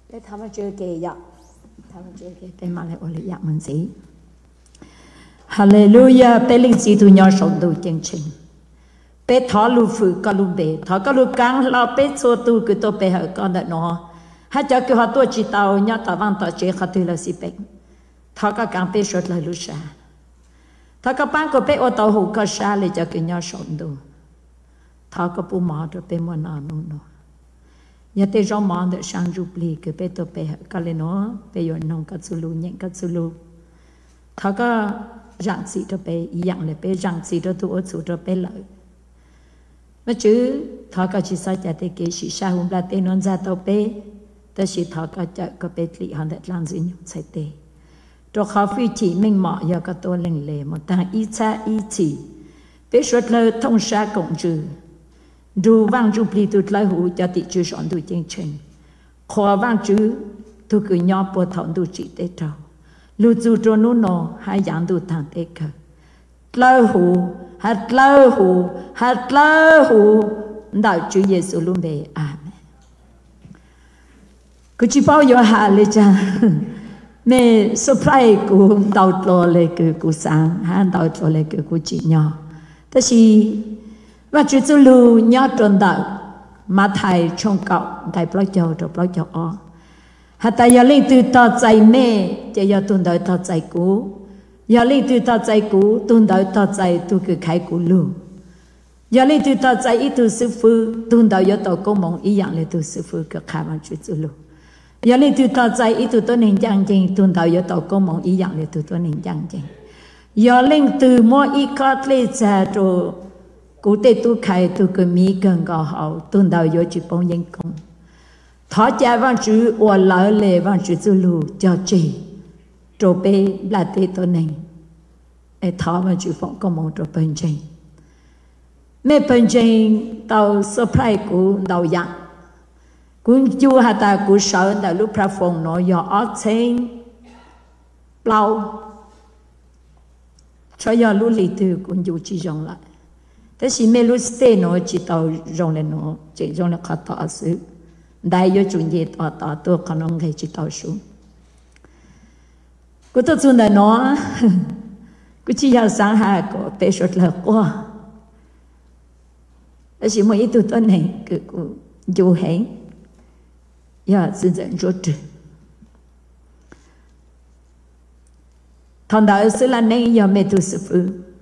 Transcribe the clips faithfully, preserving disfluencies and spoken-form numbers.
để thăm ở chơi kề dạ thăm ở chơi kề bên mà lại ở lại dạ mình gì Hallelujah bé linh sĩ tu nhỏ sống tu chân chính bé thọ lu phụ cả lu bé thọ cả lu căng lao bé số tu cứ to bé ở con đó nó hai cháu cứ họ tu chỉ tao nhớ tao văn tao chơi khát tu là gì bé thọ cả căng bé sốt lại lu sa thọ cả ban của bé ở tao hủ cả sa lại cho cứ nhỏ sống tu thọ cả bu mỏ rồi bé mua nào nô nô nhà tây trong mỏ để sang du pli cứ bé to bé cả lên nó bé yon nông cắt sulu nhện cắt sulu thọ cả rằng gì đó bé dạng là bé rằng gì đó tu ở chỗ đó bé lợi mà chứ thọ cả chỉ sai chạy tới cái chỉ sai hôm là tên non ra tàu bé ta chỉ thọ cả chạy có bé lì hàng đất làm gì nhung sai tê cho khó phi chỉ mình mỏ giờ có tôi lên lề một thằng ít xa ít chỉ bé xuất lời thông xa cộng trừ dù vang dù pli tụt lại hú cho thị trừ chọn tụi chương trình khó vang chứ tôi cứ nhỏ bộ thọn tụi chỉ tế trâu lưu dù cho nó nó hai dạng tụi thằng tế cơ lời hú hạt lời hú hạt lời hú đạo Chúa Giêsu luôn về amen cứ chỉ bao giờ hạ lên cha mẹ surprise của đạo trò lên cái của sáng han đạo trò lên cái của chị nhỏ thế thì và Chúa Giêsu lưu nhớ tròn đạo mà thầy trong cậu thầy bao giờ rồi bao giờ ó hạt tại giờ linh từ taoใจแม่จะยาตุนได้ตาใจกูยาlinh từ taoใจกูตุนได้ตาใจtuคือใครกูรู้ยาlinh từ taoใจอีtu sư phụตุนได้ยาตอกงมองอีอย่างเลยtu sư phụก็ข้ามันChúa Giêsuรู้ยาlinh từ taoใจอีtuตัวหนึ่งจังจริงตุนได้ยาตอกงมองอีอย่างเลยtuตัวหนึ่งจังจริงยาlinh từ mỗiอีคัดเลยจะโตกูเตตุใครtuก็มีกันก็เอาตุนได้ยาจีบงยิงกงthọ cha văn chữ ở lại lệ văn chữ tu lu cho chị rồi bé là tê tôi này để thọ văn chữ phụng công mong rồi bên trên mẹ bên trên tàu surprise của đầu dạng cũng chưa hạt ta cũng sợ tại lúc ra phòng nó do ở trên lâu cho do lúc lì từ cũng dù chỉ rong lại thế thì mẹ lúc stay nó chỉ tàu rong lên nó chỉ rong là khó tỏ sự đại yo chủ nhật ở tại tôi còn ông thầy chỉ tao xuống, cô tôi chuẩn là nó, cô chỉ là sáng hạ có bé sốt là quá, đó chỉ mỗi tuổi tuần này cứ cô du hẹn, ya dần dần rút trừ, thằng đạo sư là này ya mẹ tu sư phụ.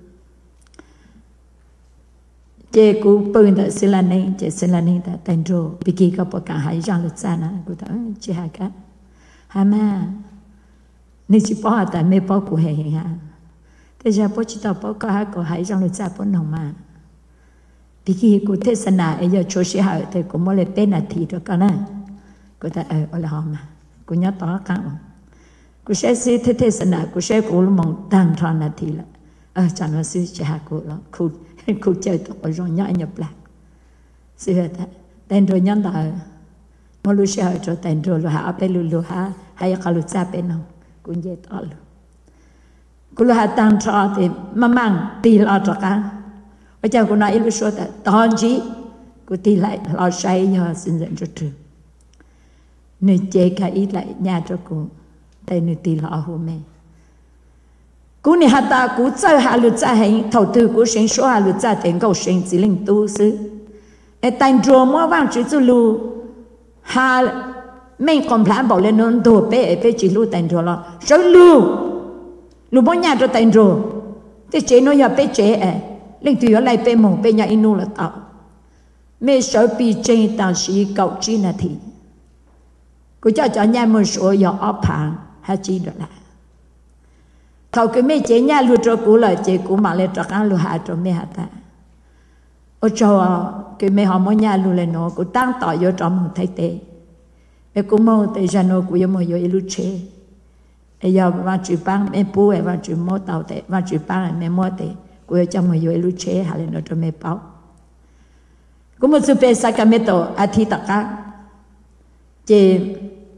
chế cú bưng đã xin là này chế xin là này đã thành rồi bị kia có bỏ cả hai răng lật ra nè cú ta chế hai cái hai mà nếu chỉ bỏ tại mấy bỏ của hệ hệ ha thế giờ bỏ chỉ tao bỏ cả hai có hai răng lật ra bỏ nòng mà bị kia cú thế sinh à giờ cho sĩ hậu thì cú mới lấy bên là thì rồi con nè cú ta ở ở là họ mà cú nhớ tỏ căng cú sẽ xí thế thế sinh à cú sẽ cú mong tăng tròn là thì là ờ chẳng nó xí chế hai cú đó cú cô chơi tụi rồi nhảy nhập lạc, xưa thế, tên rồi nhắn đời, mà lúc sau rồi tên rồi lo hạ bên lu hạ, hay cả lúc xa bên nào, cũng dễ to luôn, cô lu hạ tăng trọ thì mà mang tì lo trọ cả, bây giờ cô nói lúc sau là tòn chí, cô tì lại lo say nhờ xin dẫn cho trường, nơi chế cả ít lại nhà cho cô, tên nơi tì lo hôm nay. Cú này hạt ta cú chơi hà lụt ra hành thầu tư cú sinh số hà lụt ra tiền cầu sinh chỉ linh tu sư, ở tại chùa mua vàng chỉ tu lu hà mình còn plan bảo lên nón đồ bé bé chỉ lu tại chùa lo, rồi lu lu bao nhà cho tại chùa, thế chế nó giờ bé chế à, linh tu giờ lại bé mông bé nhà inu là tao, mẹ sợ bị chế tao sĩ cậu chi là thì, cú cho cho nhà một số giờ ốp hàng hay chi được lại. Thầu cái mấy chế nhà lưu cho cũ là chế cũ mà lên trắc ăn lưu hạ cho mấy hạt ta, ở cho cái mấy họ mỗi nhà lưu lên nó cũ tăng tỏi vô trong một thay tệ, cái cũ mô tệ ra nó cũ vô mô vô lưu chế, bây giờ vào chữ băng mấy bố ấy vào chữ mô tàu tệ vào chữ băng mấy mô tệ cũ trong một vô lưu chế hạ lên nó cho mấy bao, cũ một số bé sa cái mấy tổ à thi tất cả, chế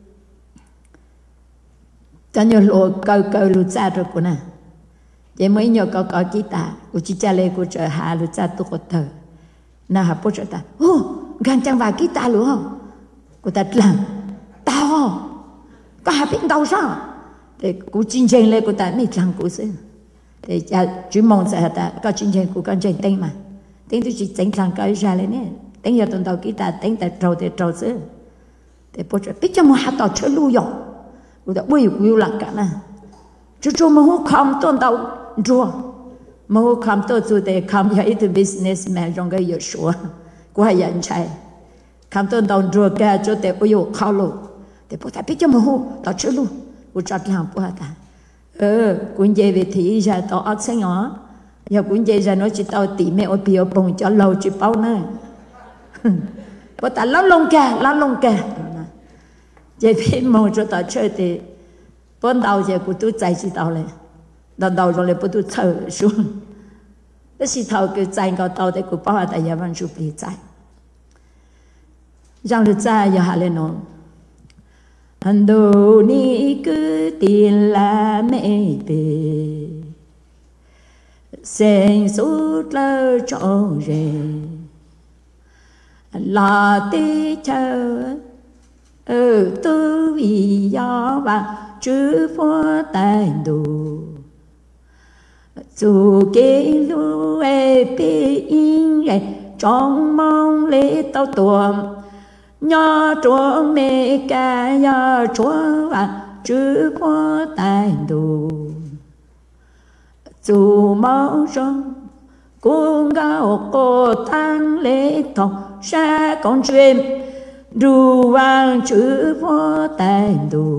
cho nhiều lúa câu câu lúa cha rồi cô nè, vậy mới nhiều câu câu chỉ ta, cô chỉ cha lấy cô chờ hạ lúa cha tu cô thở, na hạ bố chờ ta, ô gan chẳng vào kita luôn, cô ta làm, tao có hai biết tao sao để cú chiến tranh lên của ta mấy thằng cú xí để cha chú mong sẽ ta có chiến tranh của con tranh tên mà tên tôi chỉ tranh thằng cái ra lên nè tên giờ tuần đầu kỹ ta tên ta trâu để trâu xí để bố cho biết cho một hạt tàu chơi lưu dọc của ta bùi của lạc cả nè chú chú mà hú khám tuần đầu rùa mà hú khám tôi chú để khám cho ít businessman trong cái yếu số của hai nhân trai khám tuần đầu rùa cả chú để bùi khao lưu để bố ta biết cho mà hú tàu chơi lưu của cha cái hàng bố ta ờ cuốn dây về thì ra tàu ác sinh nhỏ giờ cuốn dây ra nó chỉ tàu tỉ mẹ ở bìa bông cho lâu chỉ bao nữa bố ta lắm lông kè lắm lông kè vậy thì mong cho tao chơi thì bốn đầu giờ của tôi chạy chỉ tao này đầu đầu rồi bố tôi thở xuống cái gì thầu cái chạy vào tàu để của bao tại nhà văn chụp đi chạy rằng được chạy giờ hạ lên nó anh đồ ni cứ tiền là mẹ về sen suốt lơ trọn rề là tê chờ ở tư vì do và chữ phó tài đồ dù kế lưu ê bê in rè trong mong lễ tao tuồng nhỏ chúa mê ca nhỏ chúa và chữ phó tài đồ dù máu rong cũng gạo cô tăng lễ thòng xa con chuyện ru vang chữ phó tài đồ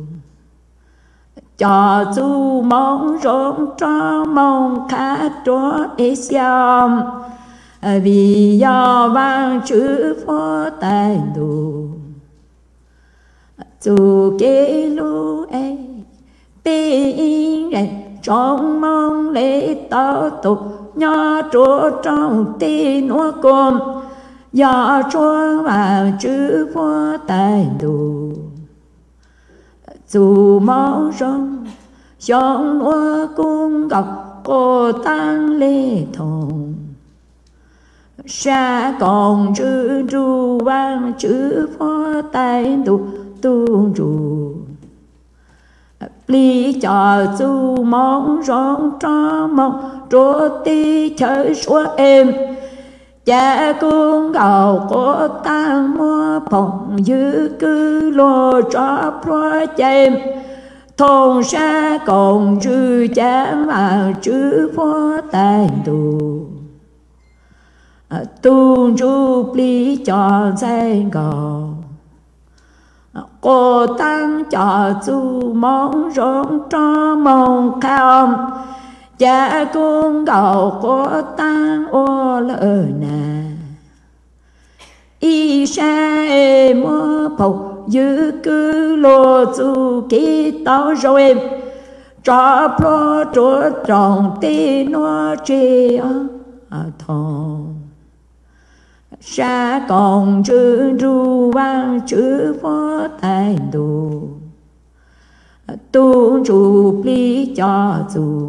cho dù mong rộng cho mong khát cho ế xiêm vì do vang chữ phó tài đồ dù kế lưu ế bê in rè trong mong lễ tao tục nhỏ chúa trong tin hoa côn do chúa vào chữ phó tài đồ dù máu rong trong hoa cung gặp cô tăng lễ thòng xa còn chữ ru vang chữ phó tài đồ tu ru lý cho dù mong rong cho mong trô ti chơi xua em cha cung gạo có tăng mua phòng giữ cư lô cho pro chém thôn xa còn chữ cha mà chữ phó tài đồ tu chu lý cho dây gạo cô tăng cho dù mong rộng cho mong khám cha cung gạo cô tăng ô lỡ nà y sa e mơ phục giữ cư lô dù ký tao rồi cho pro chúa trọng tì nó chê ở thòng xa còn chữ ru vang chữ phó tài đồ tu chủ lý cho dù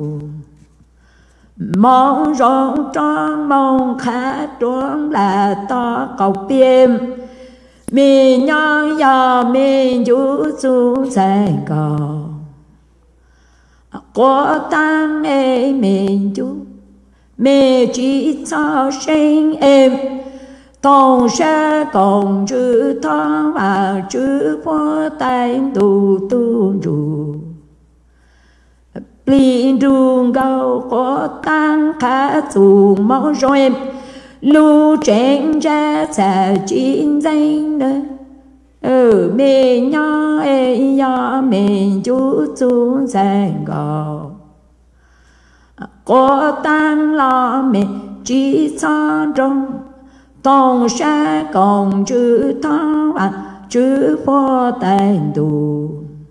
mong rộng trong mong khá trốn là to cầu biếm mình nhon giờ mình chú chú dài gò có tăng ê mình chú mẹ chỉ cho sinh em tổng sẽ còn chữ thong và chữ phó tay tu tu ru Linh trung gạo có tăng khá dù mong rồi em lưu tranh ra xa chín danh nữa ở mê nhỏ ê nhỏ mê chú chú danh gạo có tăng lo mê chỉ cho trong tổng sẽ còn chữ thong và chữ phó tay đủ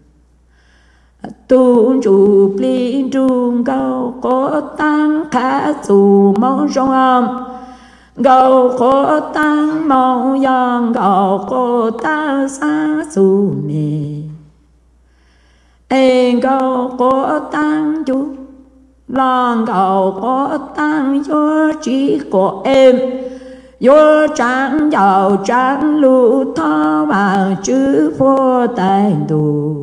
tu chủ linh trung gạo có tăng khá dù mong rong âm gạo có tăng mong yang gạo có tăng xa dù mê em gạo có tăng chú lòng gạo có tăng cho chỉ của em yo trang giàu trang lưu thọ vào chữ vô tài đủ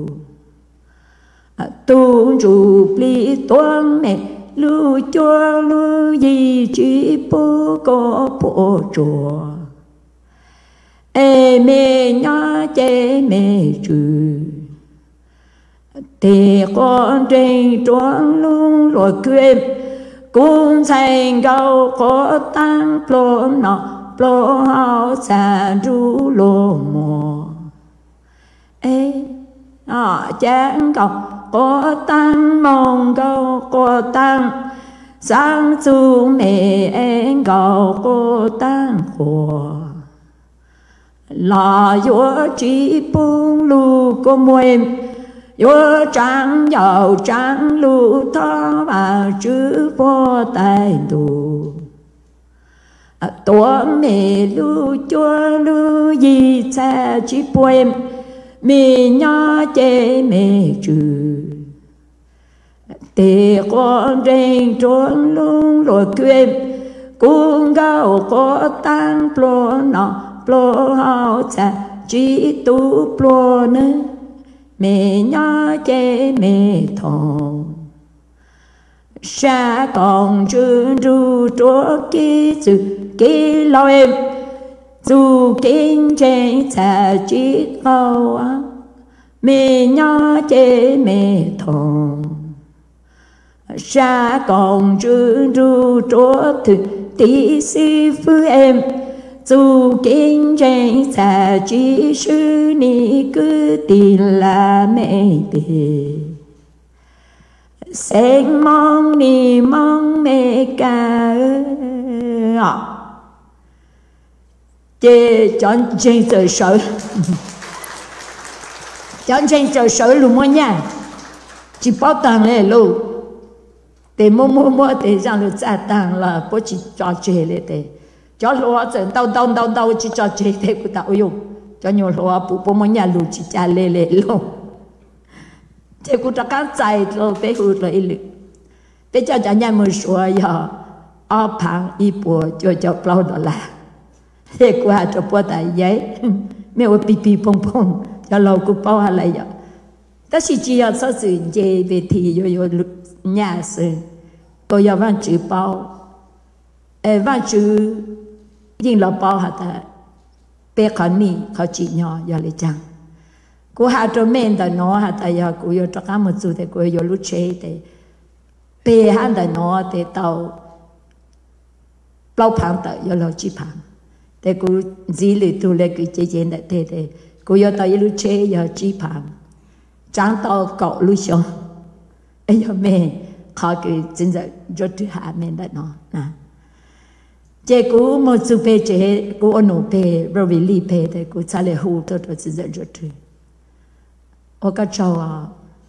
tu chủ pli tuang mẹ lưu cho lưu gì chỉ bố có bộ chùa ê mẹ nhá chế mẹ chữ thì con trên trốn luôn rồi quên cũng thành gạo có tăng plô nọ plô hao xa ru lô mò ê à chán gạo có tăng mong gạo có tăng sáng xuống mẹ em gạo có tăng khổ là yo chỉ bung lu có mùi yo trang giàu trang lu thọ vào chữ vô tài đủ tổ mẹ lu cho lu gì xa chỉ bùi mẹ nhỏ chế mẹ chữ để con trên trốn luôn rồi quên cũng gạo có tăng plô nọ plô hao xa chỉ tu plô nữa mẹ nhỏ chế mẹ thòng xa còn chữ ru chúa ký sự ký lo em dù kinh trên xa chỉ câu á mẹ nhỏ chế mẹ thòng xa còn chữ ru chúa thực tí sư phứ em dù kinh trên xa chỉ sư ni cứ tin là mẹ tề sen mong ni mong mẹ ca chê chọn trên trời sợ chọn trên trời sợ luôn mọi nhà chỉ bảo tàng này luôn để mua mua mua để rằng được gia tăng là bố chỉ cho chê lên để cho lúa trận đau đau đau đau chỉ cho chế thế của tạo dùng cho nhiều lúa bố bố mấy nhà lúa chỉ trả lệ lệ luôn thế của ta cá chạy rồi bé hụt rồi ít bé cho cho nhà mình sửa giờ ở phẳng ít bùa cho cho bao đó là thế của cho bùa tại giấy mẹ ơi pi pi pong pong cho lâu của bao hà lại giờ ta chỉ chỉ ở sau sự chế về thì rồi rồi nhà sự tôi giờ vẫn chữ bao ê vẫn chữ nhưng là bao hạt ta bé khẩn nìเขาchỉ nhỏ giờ lại chăng cô hạt cho men ta nó hạt ta giờ cô giờ cho cả một chút thì cô giờ lúc chế thì bé hạt ta nó thì tàu bao phẳng ta giờ lâu chỉ phẳng thì cô chỉ lười tu lại cái chế chế này thì thì cô giờ tàu giờ lúc chế giờ chỉ phẳng chẳng tàu cậu lúc xong ấy giờ men họ cái chính là rất thứ hạ men đó nó nè chế cú một số pe chế cú ôn nụ pe rồi vì li pe thì cú trả lời hú tôi tôi chỉ dẫn cho tôi ở cái chỗ à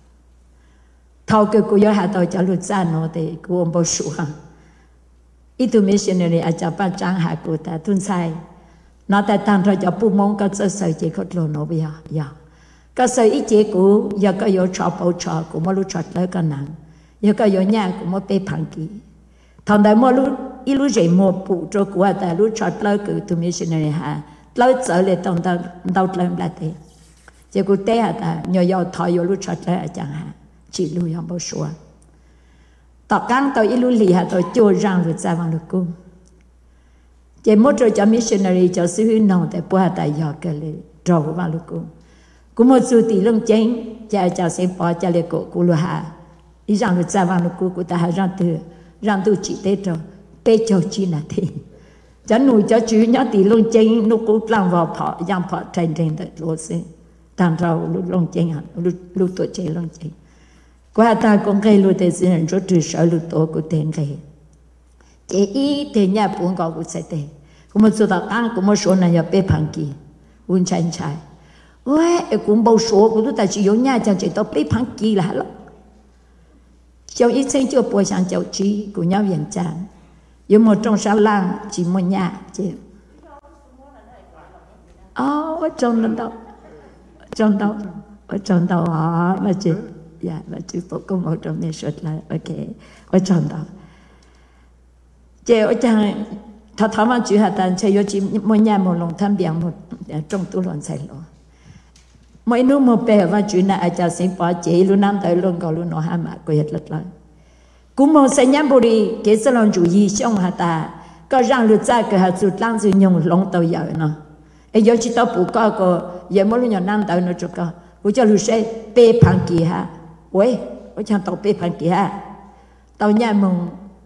thâu cái cú giờ hạ tôi trả lời trả nó thì cú ôn bao số ha ít tu missionary ở chỗ ban trang hạ cú ta tuân sai nó tại tăng rồi cho bu mong cái sơ sơ chế có lô nó bây giờ giờ cái sơ ít chế cú giờ cái giờ chọn bao chọn cú mà lúc chọn lấy cái nặng giờ cái giờ nhà cú mà pe phẳng kỹ thằng đại mà lúc ít lúc dậy mua phụ cho của ta lúc chót lâu cứ tụi missionary ha lâu trở lại tông tao tao làm là thế chỉ có té hả ta nhờ giàu thỏi vô lúc chót lâu chẳng hạn chỉ lui không bao số tao căng tao ít lúc lì hả tao chưa răng rồi ra vào được cung chỉ một rồi cho missionary cho sư huynh nông tại bữa ta giờ cái này trâu vào được cung cũng một số tỷ lương chén cha cha sẽ bỏ cha lại cổ của lu hà ý rằng được ra vào được cung của ta hà răng từ răng từ chỉ tết rồi bé cho chi là thế, cho nuôi cho chú nhớ thì luôn chơi nó cũng làm vào phở, làm phở trên trên đấy luôn xem, thằng rau lúc luôn chơi hả, lúc lúc tuổi chơi luôn chơi, qua ta cũng gây luôn thế nên rất là sợ lúc tuổi của tiền gây, chỉ ý thì nhà buồn gọi cũng sẽ thế, cũng một số đặc ăn cũng một số này là bé phẳng kỳ, uốn chân trái, ôi cũng bao số của chúng ta chỉ có nhà chẳng chỉ tao bé phẳng kỳ là lắm, cháu ít sinh chưa bồi sang cháu chi của nhau viện tràn. Dù một trong sáu làng chỉ một nhà chị ở trong đó trong đó ở trong đó họ mà chị dạ mà chị phụ công một trong những suất là ok ở trong đó chị ở trong thà thà mà chú hạt tàn chơi yo chỉ mỗi nhà một lòng tham biển một trong tu luyện sai lo mỗi lúc một bè và chú na acha sinh bỏ chế luôn nam tới luôn có luôn nó ham mà quay hết lật lại cũng một sinh nhâm bồ đi cái sự lòng chủ ý xong hạt ta có rằng lựa ra cái hạt sụt lang dưới nhung lòng tàu giờ nó ấy giờ chỉ tao bù có có giờ mỗi lúc nhỏ nam tới nó cho có của cho lựa sẽ bê phẳng kỳ ha ôi ôi chẳng tàu bê phẳng kỳ ha tàu nhà mông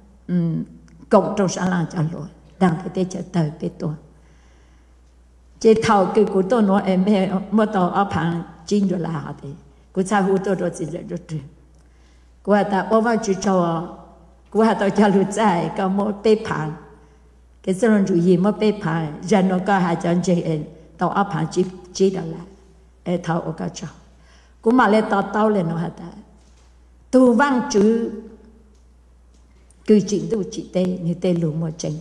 cộng trong sáng làng cho lối đang thấy thế chờ tới bê tôi chế thầu cái của tôi nói em mẹ mua tàu ở phẳng chín rồi là hả thế của cha hú tôi rồi chỉ là rồi chứ của ta ở vào chú cho của ta cho lựa chạy có một bê phẳng cái sự lòng chủ ý một bê phẳng giờ nó có hai chân chế tàu ở phẳng chỉ chỉ đó là em thầu ở cái chỗ cũng mà lên tàu tàu lên nó hả ta tu văn chữ cứ chuyện tu chỉ tê như tê lùm một chân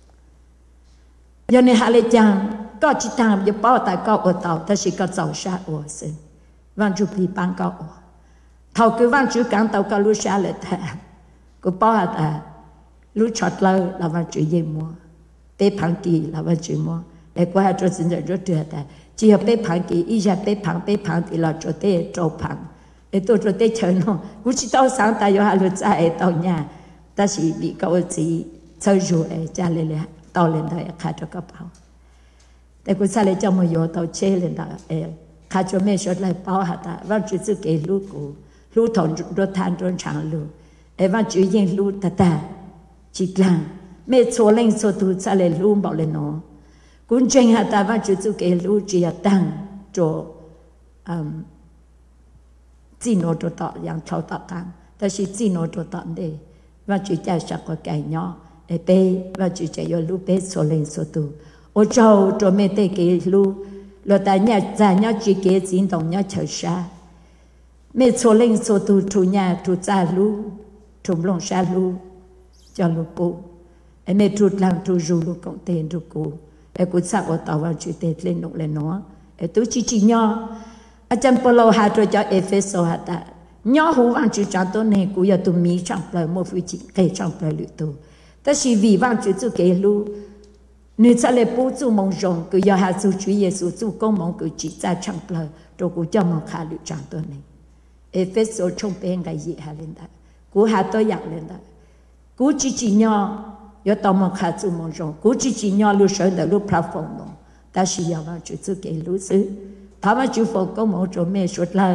giờ này hạ lệ chàng có chỉ tham giờ bảo tại có ở tàu ta chỉ có giàu sát ở sinh văn chụp đi bán có ở thầu cứ văn chữ cán tàu có lúa sát lệ ta cứ bảo hả ta lúa chót lâu là văn chữ gì mua bê phẳng kỳ là văn chữ mua để qua cho sinh nhật rất tuyệt ta chỉ là bê phẳng kỳ ý ra bê phẳng bê phẳng thì là cho tê trâu phẳng để tôi cho tê chơi nó cũng chỉ tao sáng ta giờ hạ lúa chạy tàu nhà ta chỉ bị câu chỉ chơi rồi cha lên lên tàu lên đây khai cho các bảoแต่กูใช้เลยจำมาอยู่ตัวเช่เลยนะเออข้าจะไม่ชดเลยเป้าหาตาว่าจุดสุดเกลูกกูลูกถอนรถทานรถช่างลูกเออว่าจุดยังลูกตาตาจิตลังไม่โซเล่งโซตูใช้เลยลูกบอกเลยเนาะกูเจงหาตาว่าจุดสุดเกลูกจียตั้งโจอืมจีโนตัวต่ออย่างเขาต่อกันแต่ชีจีโนตัวต่อเดว่าจุดใจสักก็ไก่เนาะเออเป้ว่าจุดใจยลูกเป้โซเล่งโซตูô châu cho mẹ tê cái lu lo ta nhà già nhà chỉ cái chính đồng nhà chờ xa mẹ số linh số tu tu nhà tu già lu tu long xa lu cho lu cô em mẹ tu làm tu du lu cộng tiền tu cô em cũng sao ở tàu vào chữ tết lên nộp lên nó em tu chỉ chỉ nhỏ ở trong polo hà rồi cho Epheso hà ta nhỏ hú vang chữ trang tôn này cũng giờ tu mi trong lời một vị chỉ kể trong lời luyện tu ta chỉ vì vang chữ chữ kể lu nếu cha lệ bố chú mong rong cứ giờ hạ chú chú Giêsu chú công mong cứ chỉ ra chẳng lời rồi cũng cho mong khá lựa chọnตัวnày Epheso trong bên cái gì hạ lên đó cú hạ tôi dặn lên đó cú chỉ chỉ nhỏ giờ tao mong khá chú mong rong cú chỉ chỉ nhỏ lúc sáng đó lúc platform đó ta chỉ giờ vào chú chú cái lúc xứ thà mà chú phật công mong cho mẹ suốt lời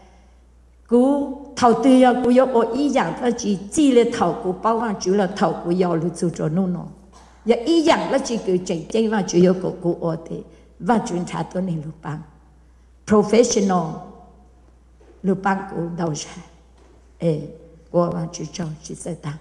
cú thầu tư giờ cú giờ ở ý dạng ta chỉ chỉ là thầu cú bao nhiêu chú là thầu cú giờ lúc chú cho nó nó giờ ý rằng là chỉ cứ chạy chạy vào chủ yếu của cô ở thế và chuyên trả tôi này lúc bằng professional lúc bằng của đầu ra ê của vào chủ cho chỉ sẽ tăng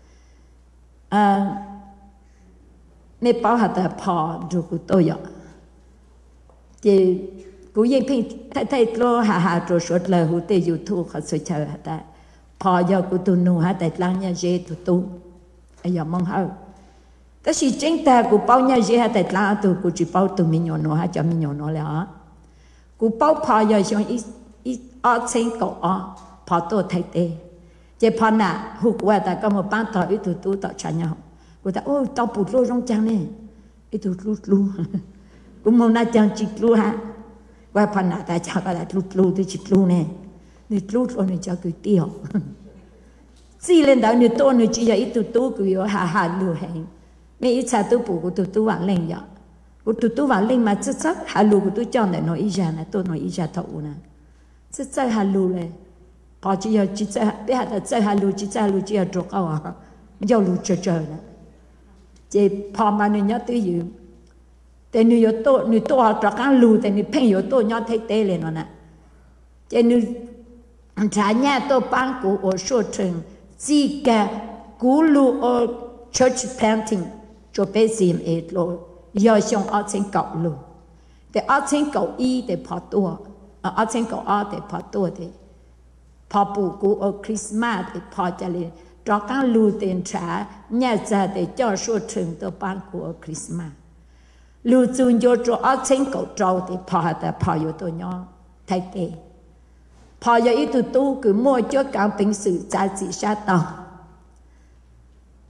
à nếu bảo hạt là phò rồi của tôi vậy thì của dân pin thay thay lo hà hà rồi suốt lời hữu tê YouTube họ sẽ chờ hạt ta phò giờ của tôi nu hạt tại lăng nhà dê tụi tôi ai giờ mong hơn ta chỉ chính ta của bao nhiêu gì hay tại là tôi của chỉ bao từ mình nhỏ nó hay cho mình nhỏ nó là của bao phò giờ xong ít ít ở trên cổ ở phò tôi thay thế chỉ phò nà hụt qua ta có một ban thọ ít tụi tôi tạo cho nhau của ta ôi tao bụt lô trong trang này ít tụi lút lú cũng muốn na trang chỉ lú ha qua phò nà ta chả có là lút lú tôi chỉ lú này nít lút rồi nít cho cứ tiêu chỉ lên đó nít tôi nít chỉ là ít tụi tôi cứ yo hà hà lú hay mấy ít cha tôi bù của tôi tôi vàng lên vậy, của tôi tôi vàng lên mà chắc chắc hà lù của tôi chọn để nói ý ra này tôi nói ý ra thấu nè, chắc chắc hà lù này, họ chỉ là chỉ chắc bây giờ chắc hà lù chỉ chắc hà lù chỉ là trục ao à, giờ lù chờ chờ nè, chỉ họ mà người nhớ tôi gì,แต่người nhớ tôi người tôi họ trục ang lùแต่người phèn nhớ tôi nhớ thấy tê lên nè, chỉ người trả nhà tôi bán của ở số trường chỉ cả cú lù ở church planting cho bé xem ấy rồi giờ xong ở trên cầu luôn để ở trên cầu y để phá tua ở trên cầu ở để phá tua để phá bù của ở Christmas để phá cho lên cho các lưu tiền trả nhà gia để cho số trường tôi bán của ở Christmas lưu dùng cho cho ở trên cầu trâu để phá để phá vô tôi nhỏ thay thế phá giờ ít tụi tôi cứ mua cho cả bình sự giá trị sát tàu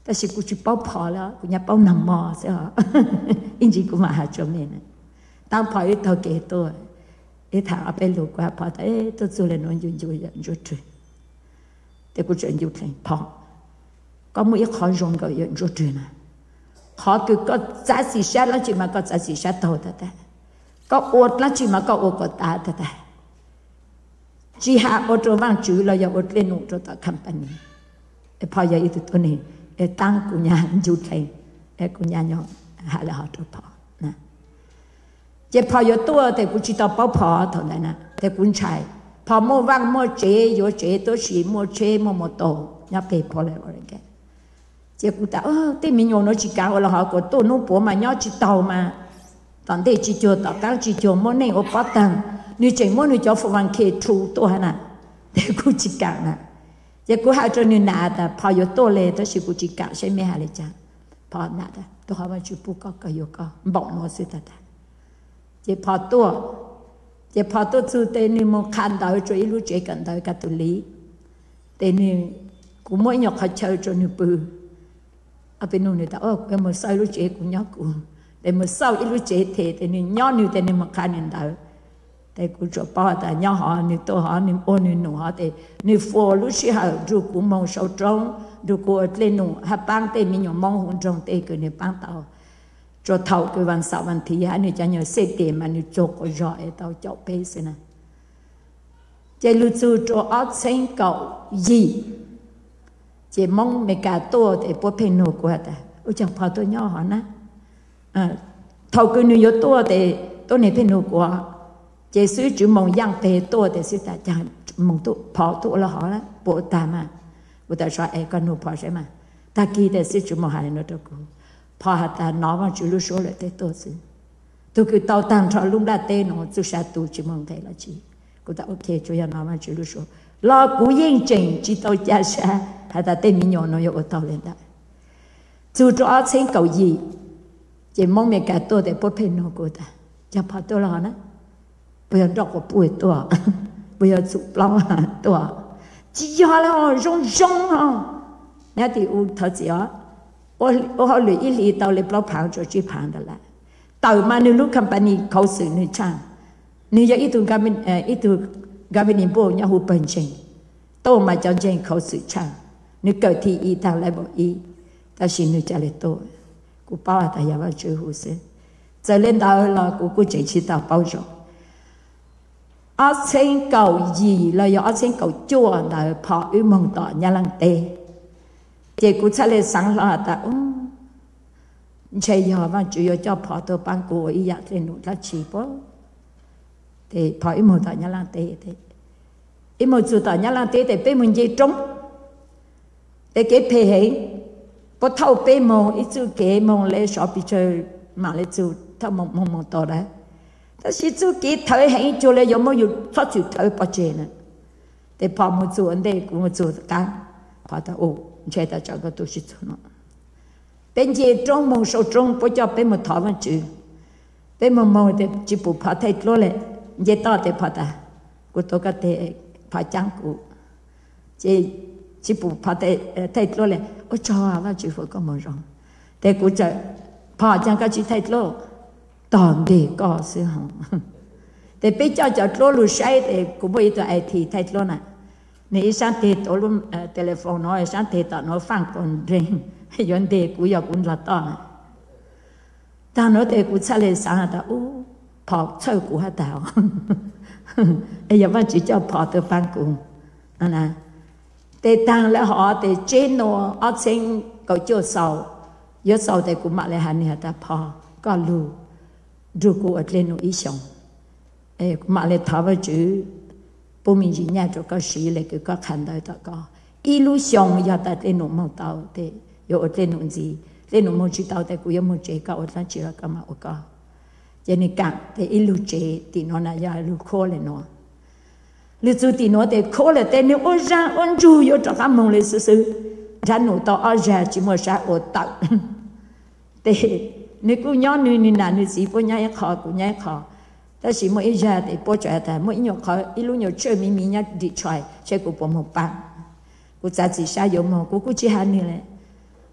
但是古去包跑了，古家包能毛是吧？因此古嘛还做咩呢？当跑一头几多，一头阿贝路过跑的，哎，都做了农就就人就追，แต่古人就听跑，ก็每一行用个人就追呢，เขาคือก็จัดสิชาแล้วจีมาก็จัดสิชาโตแต่แต่ก็อดแล้วจีมาก็อดก็ตาแต่แต่จีหาอดระวังจูเราอย่าอดเล่นอุตตะคัมปานีไอ้พออย่าอีตัวนี้ไอ้ตั้งกุญญาจุดเลยไอ้กุญญาโยหาแล้วหาตัวพอนะเจ็บพออยู่ตัวแต่กูจิตต่อพอพอเท่านั้นนะแต่กุญชัยพอโมว่างโมเจโยเจตัวสีโมเจโมโมโตยับไปพอเลยอะไรแกเจ็บกูแต่เออที่มีโยนจิกาเราหากูตัวนู้นปัวมาย่อจิตโตมาตอนที่จิตโจต่อการจิตโจโมเน่โอปัตตังนี่เจโมนี่จะฟังเคทูตัวน่ะแต่กูจิกาน่ะเจ้ากูหาจนนี่นาแต่พออยู่ตัวเลยแต่สิกูจิกาใช่ไหมฮะเลยจ้ะพอนาแต่ตัวเขามาจุปุก็ก็อยู่ก็บอกโมสิแต่เจ้าพอตัวเจ้าพอตัวสุดแต่นี่มันขันดาวจะอีรู้เจกันดาวกัตุลีแต่นี่กูไม่อยากเขาเชื่อจนนี่ปืนเอาไปนู่นนี่แต่เออกูมันเศร้ารู้เจกูย้อนกูแต่มันเศร้าอีรู้เจเทแต่นี่ย้อนนี่แต่นี่มันขันนี่ดาวแต่กูจะป้าแต่ย่าหานี่ตัวหานี่โอนี่หนูหาแต่นี่ฟัวรู้สิหาดูกูมองเสาตรงดูกูเล่นหนูหาปังแต่มีหนูมองหุ่นตรงแต่กูนี่ปังเตาจะเท่ากูวันเสาร์วันที่หานี่จะเนี่ยเสร็จเต็มมันนี่จกก็รอไอ้เตาเจาะไปสินะจะรู้จู่จะอัดเส้นเก่ายี่จะมองไม่กล้าตัวแต่พวกเพนหนูกูแต่อุจังพอตัวย่อหานะอ่าเท่ากูนี่ยตัวแต่ตัวนี้เพนหนูกูเจสุจุมองย่างเตะตัวแต่สิแต่จะมองตัวพอตัวละหอละปวดตามาอุตส่าห์ไอ้กันหนูพอใช่ไหมตะกี้แต่สิจุมองหายนตัวกูพอหาตาหนอมันจุลุโชเลยเตะตัวสิตัวคือเตาตังทอลุ่มละเตะหนูจุชาตูจุมองเตะละจีกูแต่โอเคจุยหนอมันจุลุโชรอกูยิ่งจริงจีโตจ่าชาหาตาเตะมิญญาณอยู่อุตเอาเลยได้จู่จะเอาเส้นเก่ายีเจมองไม่แก่ตัวแต่พวกเพนหนูกูแต่จะพอตัวละนะ不要绕过不会多，不要走老啊多，只要了容容啊，那地屋头子啊，我我好来一里到来不跑就去跑的啦，到嘛你路看把你口水你唱，你要一度干边呃一度干边你不要胡本钱，多嘛叫人口水唱，你个体一到来不一，但是你家里多，กูป้าแต่อย่าว่าช่วยหูเสียจะเล่นดาวเรากูกูจะชิดาวเป้าจบอาเซนเก่ายีเราอย่าอาเซนเก่าจั่วแต่พออุ้มองต่อยาลังเตเจกูทะเลสังหาแต่อืมใช่ยอว่าจุยเจ้าพอตัวปังกูอีอยากเล่นหนุนละชีปะแต่พออุ้มองต่อยาลังเตแต่อุ้มองจุดต่อยาลังเตแต่เป็นมันยีจงแต่เก็บเพย์พอเท่าเป็นมองอีจูเก๋มองเลยชอบไปเจอมาเลยจูถ้ามองมองมองต่อได้但是自己睇起做咧，有冇要出住睇不正啊？你怕冇做人哋，我做得緊，怕得哦，唔知得這個都是錯咯。並且中冇受中，不叫俾冇台灣住，俾冇冇的只不怕太多咧，也多的怕得，我多個的怕講古，即只不怕太誒太多咧，我做下我就會咁冇用，但係我就怕講個只太多。ตอนเด็กก็ซื้อหงแต่ไปเจ้าจะโทรรู้ใช้แต่กูไม่ตัวไอทีไทยโทรน่ะนี่ฉันเทโทรลุ่มโทรศัพท์น้อยฉันเทตอนน้อยฟังคนเร่งย้อนเด็กกูอยากอุ่นละตอนตอนน้อยเด็กกูชะเลยสั่งแต่อู้พอเช่ากูให้ดาวไอ้ยังว่าจีเจ้าพอตัวฟังกูนั่นนะแต่ตังแล้วหอแต่เจนโนอัดเซงก็เจ้าเศร้าเยอะเศร้าแต่กูมาเลยหันเนี่ยแต่พอก็รู้ดูกูอัดเล่นหนูอีสองเอ้มาเลยท้าวจูปุ่มยิงเนี่ยจะก็สีเลยก็ก็ขันได้แต่ก็อีลูสองอยากแต่เล่นหนูมองเตาแต่อยากอัดเล่นหนูจีเล่นหนูมองจีเตาแต่กูยังมองเจก็อัดนั่นจีละก็มาอัดก็เจนี่กันแต่อีลูเจตีนน่ะอยากลูโคเลยเนาะลูจูตีนแต่โคเลยแต่เนี่ยอันจางอันจูอยากจะทำมองเลยซื่อๆฉันหนูต่ออันจางจีมัวใช้อัดตัดแต่นี่กูย้อนนี่นี่น่ะนี่สิปุ่นย้ายขอกูย้ายขอแต่สิมื่ออีจาแต่ปุ่นจ่ายแต่มื่ออีหยกขออีลุหยกเชื่อมีมีเนี่ยดีช่วยใช่กูปุ่นหมปังกูจะจีชายอยู่มั้งกูกูจีฮันนี่แหละ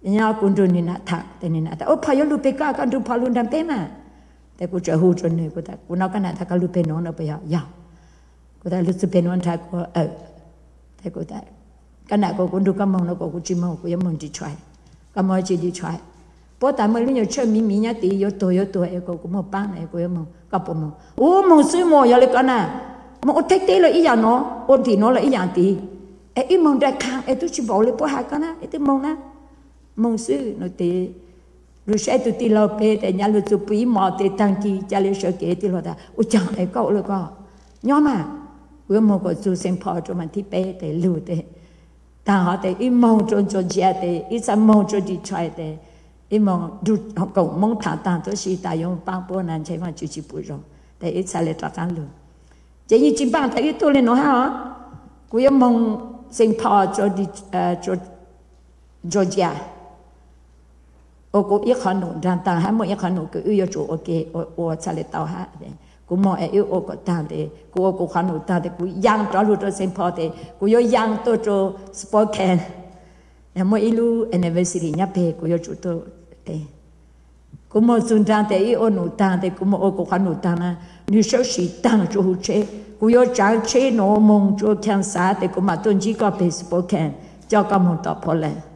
nhà cũng rồi nên thà thế nên thà ô phải lu pe cả cái du phải lu đam pe màแต่กูจะหูจนเนี่ยกูแต่กูนอกกันนะถ้าก็ลูเป็นน้องเราไปอ่ะยาวกูแต่ลูเป็นน้องถ้ากูเออแต่กูแต่กันนะกูกูดูก็มองแล้วกูกูจิมองกูยังมองจีช่วยก็มองจีดีช่วยเพราะแต่เมื่อรู้อยู่เชื่อมีมีเนี่ยตีอยู่ตัวอยู่ตัวเอกูกูมองป้างเนี่ยกูยังมองก็ปมองโอ้มองซื้อมองอย่างไรกันนะมองเทคตีเลยอีอย่างเนาะโอนตีเนาะเลยอีอย่างตีเออีมองได้ข้างเอตุชิบอกเลยพวกหากันนะเอตุมองนะมองซื้อเนาะตีรู้ใช่ตัวที่เราเป็นแต่ยังรู้จุดปีหมอแต่ตั้งกี่จะเลี้ยงเฉยๆที่เราได้อุจจาระก็เลยก็ย้อมมาเมื่อมองก็จูเซนพอจนมันที่เป็นแต่รู้แต่ต่างหากแต่อีมองจนจนเจียแต่อีสมองจนดีใจแต่อีมองดูก็มองผ่านต่างตัวสีตายงปังปนนั้นใช่ไหมจุดจีบุญแต่อีสาเลตรักันรู้จะยิ่งจิบังแต่อีตัวเล็กน้อยฮะกูยังมองเซนพอจนดีเอ่อจนจนเจียโอ้กูอีกขนุนทางต่างหาหมดอีกขนุนก็อุ้ยจู่โอเคโอ้โอ้ชาเลตเอาฮะกูมองไอ้โอ้ก็ต่างเดกูกูขนุนต่างเดกูยังตัวรู้ตัวเซนพอเดกูยยังตัวตัวสปอร์ตแคนยังไม่รู้แอนนิเวอร์ซารีเนี่ยเพกูยจู่ตัวเดกูมองสุนทางเดอีโอ้หนูต่างเดกูมองโอ้กูขนุนต่างนะนี่เชื่อสิต่างจู่เชกูยจังเชโนมงจู่แคนซาเดกูมาตุนจีก็เป็นสปอร์ตแคนเจ้าก็มองต่อพอแล้ว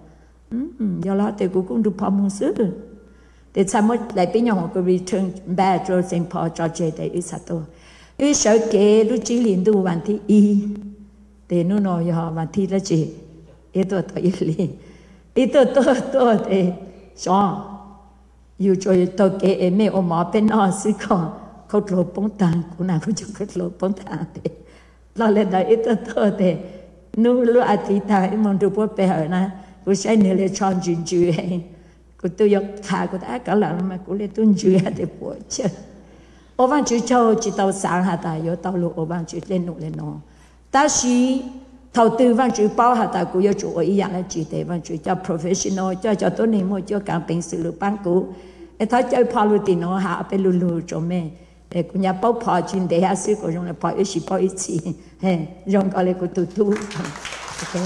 do đó thì cũng cũng được phong môn xứ thì sao mới lại bây giờ họ có return back cho Singapore cho chơi tại ít sao tôi ít sợ kể lúc chỉ liền tu hoàn thi y thì nó nói họ hoàn thi là gì ít tôi tôi ít liền ít tôi tôi tôi thì sao yêu chơi tôi kể em mẹ ông mà bên nó xứ conเขาโลป้องตางกูน่าเขาจะเขาโลป้องตางแต่เราเลยได้ít tôi tôi thìนู้รู้อธิษฐานมันดูพวกไปเหรอนะกูใช้เนื้อเลยชอนจุนจุยกูตัวยกขากูแต่ก็หลังมากูเลยตุนจุยให้ปวดเชื่อโอวันจุยโชจิตเอาสางหาตายอยู่ตลูโอวันจุยเล่นหนุเล่นนอแต่สิเท่าตัววันจุยป้าหาตายกูยกจุยอีอย่างละจีเตวันจุยจะ professional จะจะตัวนี้มั่วจะการเป็นสื่อปังกูไอ้ถ้าจะพาลูติโนหาเป็นลูลูจอมแม่ไอ้กูอยากป้าพอจินเดียสิกูยังเลยพออีสิพออีสิเฮ้ยงก็เลยกูตุตุโอเค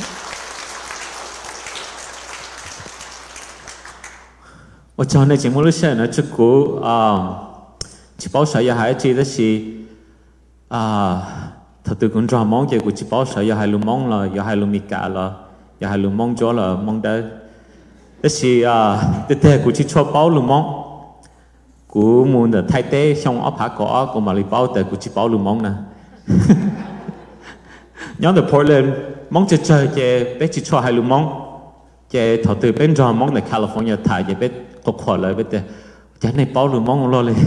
我讲的节目里些呢，这个啊，去报社也还记得是啊，他对工作忙，结果去报社也还路忙了，也还路米干了，也还路忙咗了，忙得，但是啊，แต่แต่กู去ชอบ报路忙，กูmuốn的太低，像我拍过啊，กูมา里报，แต่กู去报路忙呢。nhớ từ Portland mong chơi chơi chơi bé chỉ cho hai路忙，chơi thầu từ bên trong mongใน California ถ่ายchơi béก็ขอเลยไปแต่จะในเป้าหรือมองเราเลย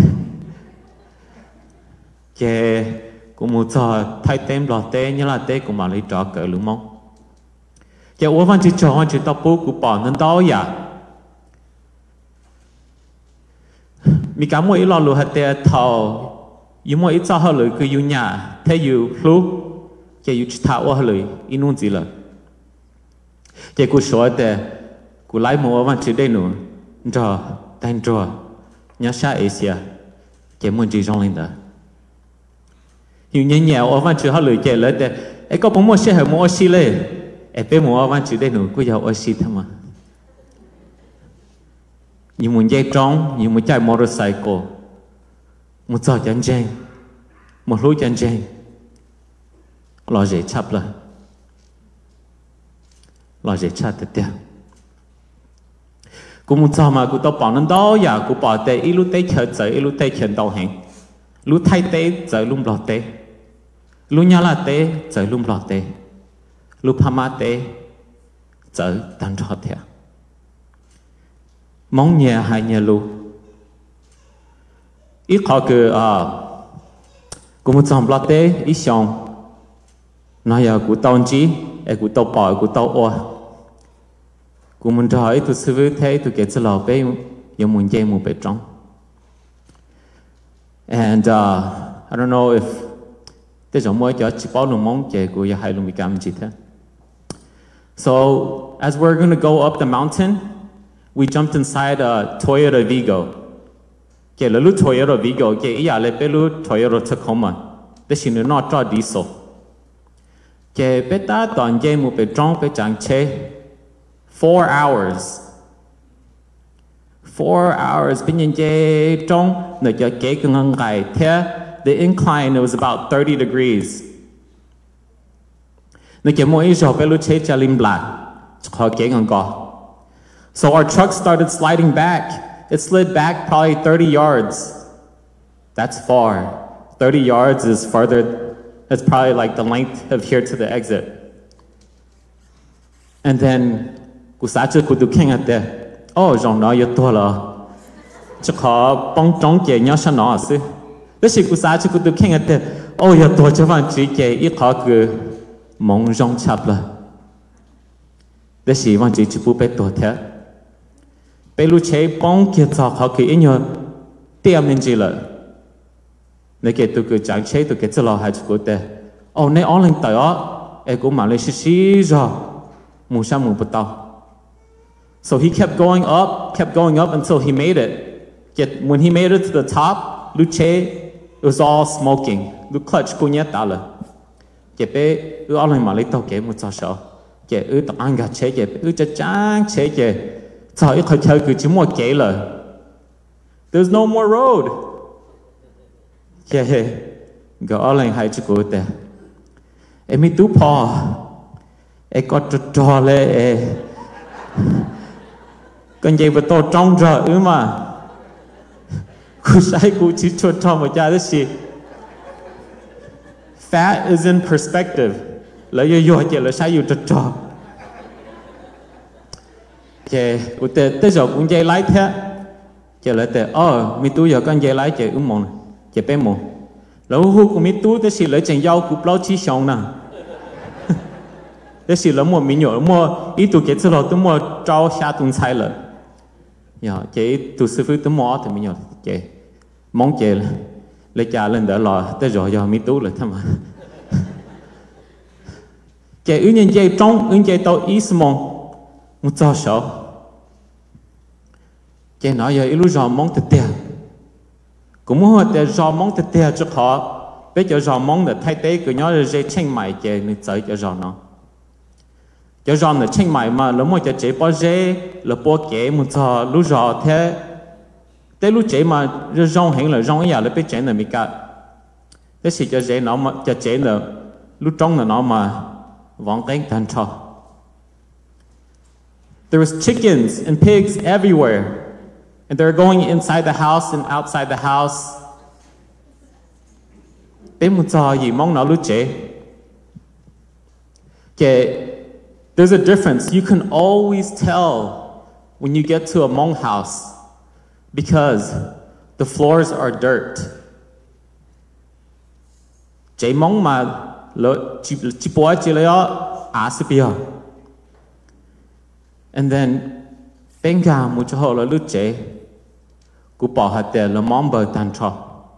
แกกูมูจอไทยเต็มหลอดเต้ยละเต้กูมาเลยจอเกิดหรือมองแกว่าวันที่จอวันที่ตบปุ๊กูปอนนั่นต้อยามีการมวยหลอดหรือหัดเตะเท่าอยู่มวยจอเขาเลยคืออยู่หน้าถ้าอยู่พลุแกอยู่ชิดเท้าเขาเลยอินุ่นจีเลยแกกูสวยแต่กูไล่มัววันที่ได้หนูจอแต่จอnhớ xa Asia cái muốn chỉ trong lên đó nhiều nhẹ nhẹ ở văn chữ họ lười chạy lấy để ấy có bốn mua xe hay mua xe lên ấy bé mua văn chữ đây nữa cứ giàu ở xe thôi mà nhiều muốn dây trống nhiều muốn chạy motorcycle một giờ chân chân một lối chân chân lo dễ chấp là lo dễ chấp được chưaกูมุ่งจะมากูต้องปอนนั่นต่ออย่ากูปอนเตะอีลูเตะเฉยเฉยอีลูเตะเขียนต่อแหงลูไทยเตะเฉยลุ่มหลอดเตะลูญาลาเตะเฉยลุ่มหลอดเตะลูพม่าเตะเฉยตันทอดเถอะมองเนียหายเนียลูอีข้อคืออ่ากูมุ่งจะหลอดเตะอีชงน้อยกูตอนจีไอ้กูต้องปล่อยกูต้องอ้วกูmuốn hỏi tôi sư với thế tôi kể cho lão bé yêu muốn dây một bé trong and uh, I don't know if thế giống mỗi chỗ chỉ bảo luôn mong kể của nhà hai luôn bị cảm gì thế so as we're going to go up the mountain we jumped inside a Toyota Vigo kể là lúc Toyota Vigo kể ý là bé lúc Toyota Tacoma thế chỉ nó cho diesel kể bé ta toàn dây một bé trong bé chẳng chế four hours four hours bên nhân chế trong nơi cho kế cái ngang ngày thế the incline it was about thirty degrees nơi cho mỗi giờ bên lúc chế cho lim black khó kế ngang co so our truck started sliding back it slid back probably thirty yards that's far thirty yards is farther it's probably like the length of here to the exit and then cú xã chưa cú tụ khen ở đây oh rong nó yếu to là chỉ có bông trống kề nhau sao nó xí đó là cú xã chưa cú tụ khen ở đây oh yếu to cho bạn chỉ kề ít khó cứ mong rong chập là đó là bạn chỉ chỉ bút bé to thế bé lu chế bông kề cho khó cứ ít nhiều tiêm lên gì là nếu kể tụi cứ chẳng chế tụi cái cho lo hay chỉ có thế oh nếu online tới đó em cũng mà lấy xí xí rồi mua sao mua bớt tao so he kept going up kept going up until he made it yet when he made it to the top Luce it was all smoking lu clutch cô nhét ta là kể bé ư online mà lấy tao kể một sao sợ kể ư tao ăn gà chế kể ư cho chán chế kể sao ít khởi chơi cứ chỉ mua kể là there's no more road kể gà online hay chứ cô thế em mi tú po em có trò trò lệ con gì mà to trong rồi ư mà cú sai cú chỉ cho cho một cha đó gì fat is in perspective lấy yo yo chỉ là sai yo trò trò kể u tê tới giờ cũng dây lái thế kể lại tê ờ mi tú giờ con dây lái kể ư mòn kể bé mòn lâu hu của mi tú tới gì lấy chèn dao cú bao chi xong nè đấy là mua mình nhớ mua ít tuổi cái lúc tôi mua trâu xa tuần sai rồi, nhớ cái tuổi sư phụ tôi mua thì mình nhớ cái mong cái lấy trả lên đỡ lò tới rồi giờ mình tú rồi thằng mà cái ứng nhân cái trong ứng cái tao ít mong một cho sợ cái nói giờ ít lúc giờ mong thật tiền cũng muốn hỏi tiền giờ mong thật tiền cho họ bây giờ giờ mong để thay thế cái nhớ rồi tranh mày cái người chơi cái giờ nó cho rằng là tranh mày mà lúc mà cho chế bao dễ là bao kế một giờ lúc giờ thế thế lúc chế mà rong hình là rong nhà là biết chế là mình cả thế thì cho chế nó mà cho chế là lúc trong là nó mà vòng cánh tan cho there was chickens and pigs everywhere and they're going inside the house and outside the house đến một giờ gì mong nó lúc chế cái there's a difference. You can always tell when you get to a Hmong house because the floors are dirt. Chế Hmong mà chỉ chỉ bỏ chỉ lấy á sẽ bia. And then bên cả một chỗ là lúc chế cũng bỏ hạt tiền là mong bờ tan cho.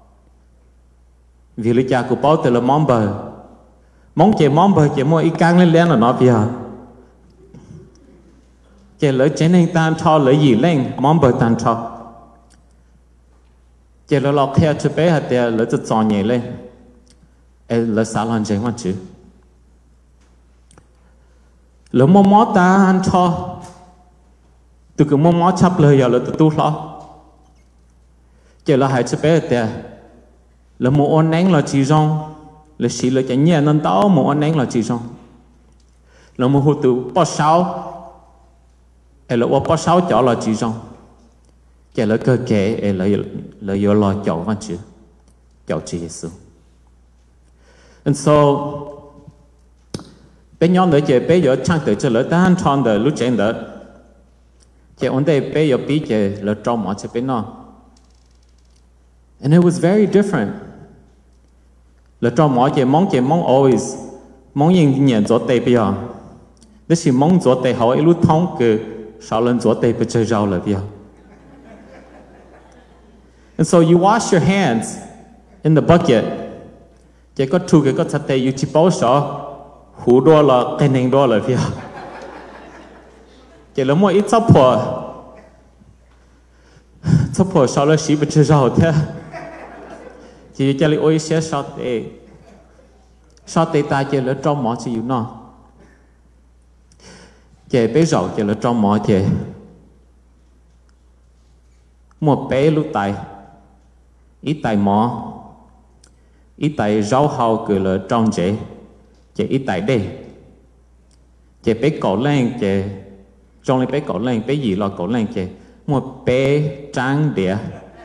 Vì lúc cha cũng bỏ tiền là mong bờ. Mong chế mong bờ chế mua ít căng lên lên là nó bia. Cái lỡ chế nên tan cho lỡ gì lên mong bờ tan cho cái lỡ lọt theo cho bé hạt tiền lỡ cho tròn nhẹ lên em lỡ xả lần chế mà chứ lỡ mò mò tan cho từ cái mò mò chấp lời giờ lỡ từ tu lo cái lỡ hại cho bé hạt tiền lỡ mò ôn nén là chỉ rong lỡ xí lỡ chạy nhẹ nên tao mò ôn nén là chỉ rong lỡ mò hụt từ bao sáu em là bao sáu chỗ là chỉ trong cái là cơ kế em là là do lo chỗ văn chữ chỗ chỉ Giêsu and so bên nhau nữa cái bây giờ trang tới cho lỡ ta chọn được lúc trên đó cái vấn đề bây giờ biết cái là trong mọi chuyện bên nó and it was very different là trong mọi cái mong cái mong always mong những nhận chỗ tây bây giờ đó là mong chỗ tây họ lúc thông cái sao lần chỗ tây bị chơi rau là bây giờ and so you wash your hands in the bucket cái có thu cái có thật tây you chỉ bảo sợ hú đua là cái nền đua là bây giờ cái là mỗi ít sắp phở sắp phở sao là sĩ bị chơi rau thế chỉ cái là ôi sẽ sao tây sao tây ta cái là trong mọi sự nó cái bây giờ cái là trong mọi cái một bé lúc tại ít tại mỏ ít tại rau hào cứ là trong chế chế ít tại đây chế bé cổ lên chế trong lên bé cổ lên bé gì là cổ lên chế một bé trắng đĩa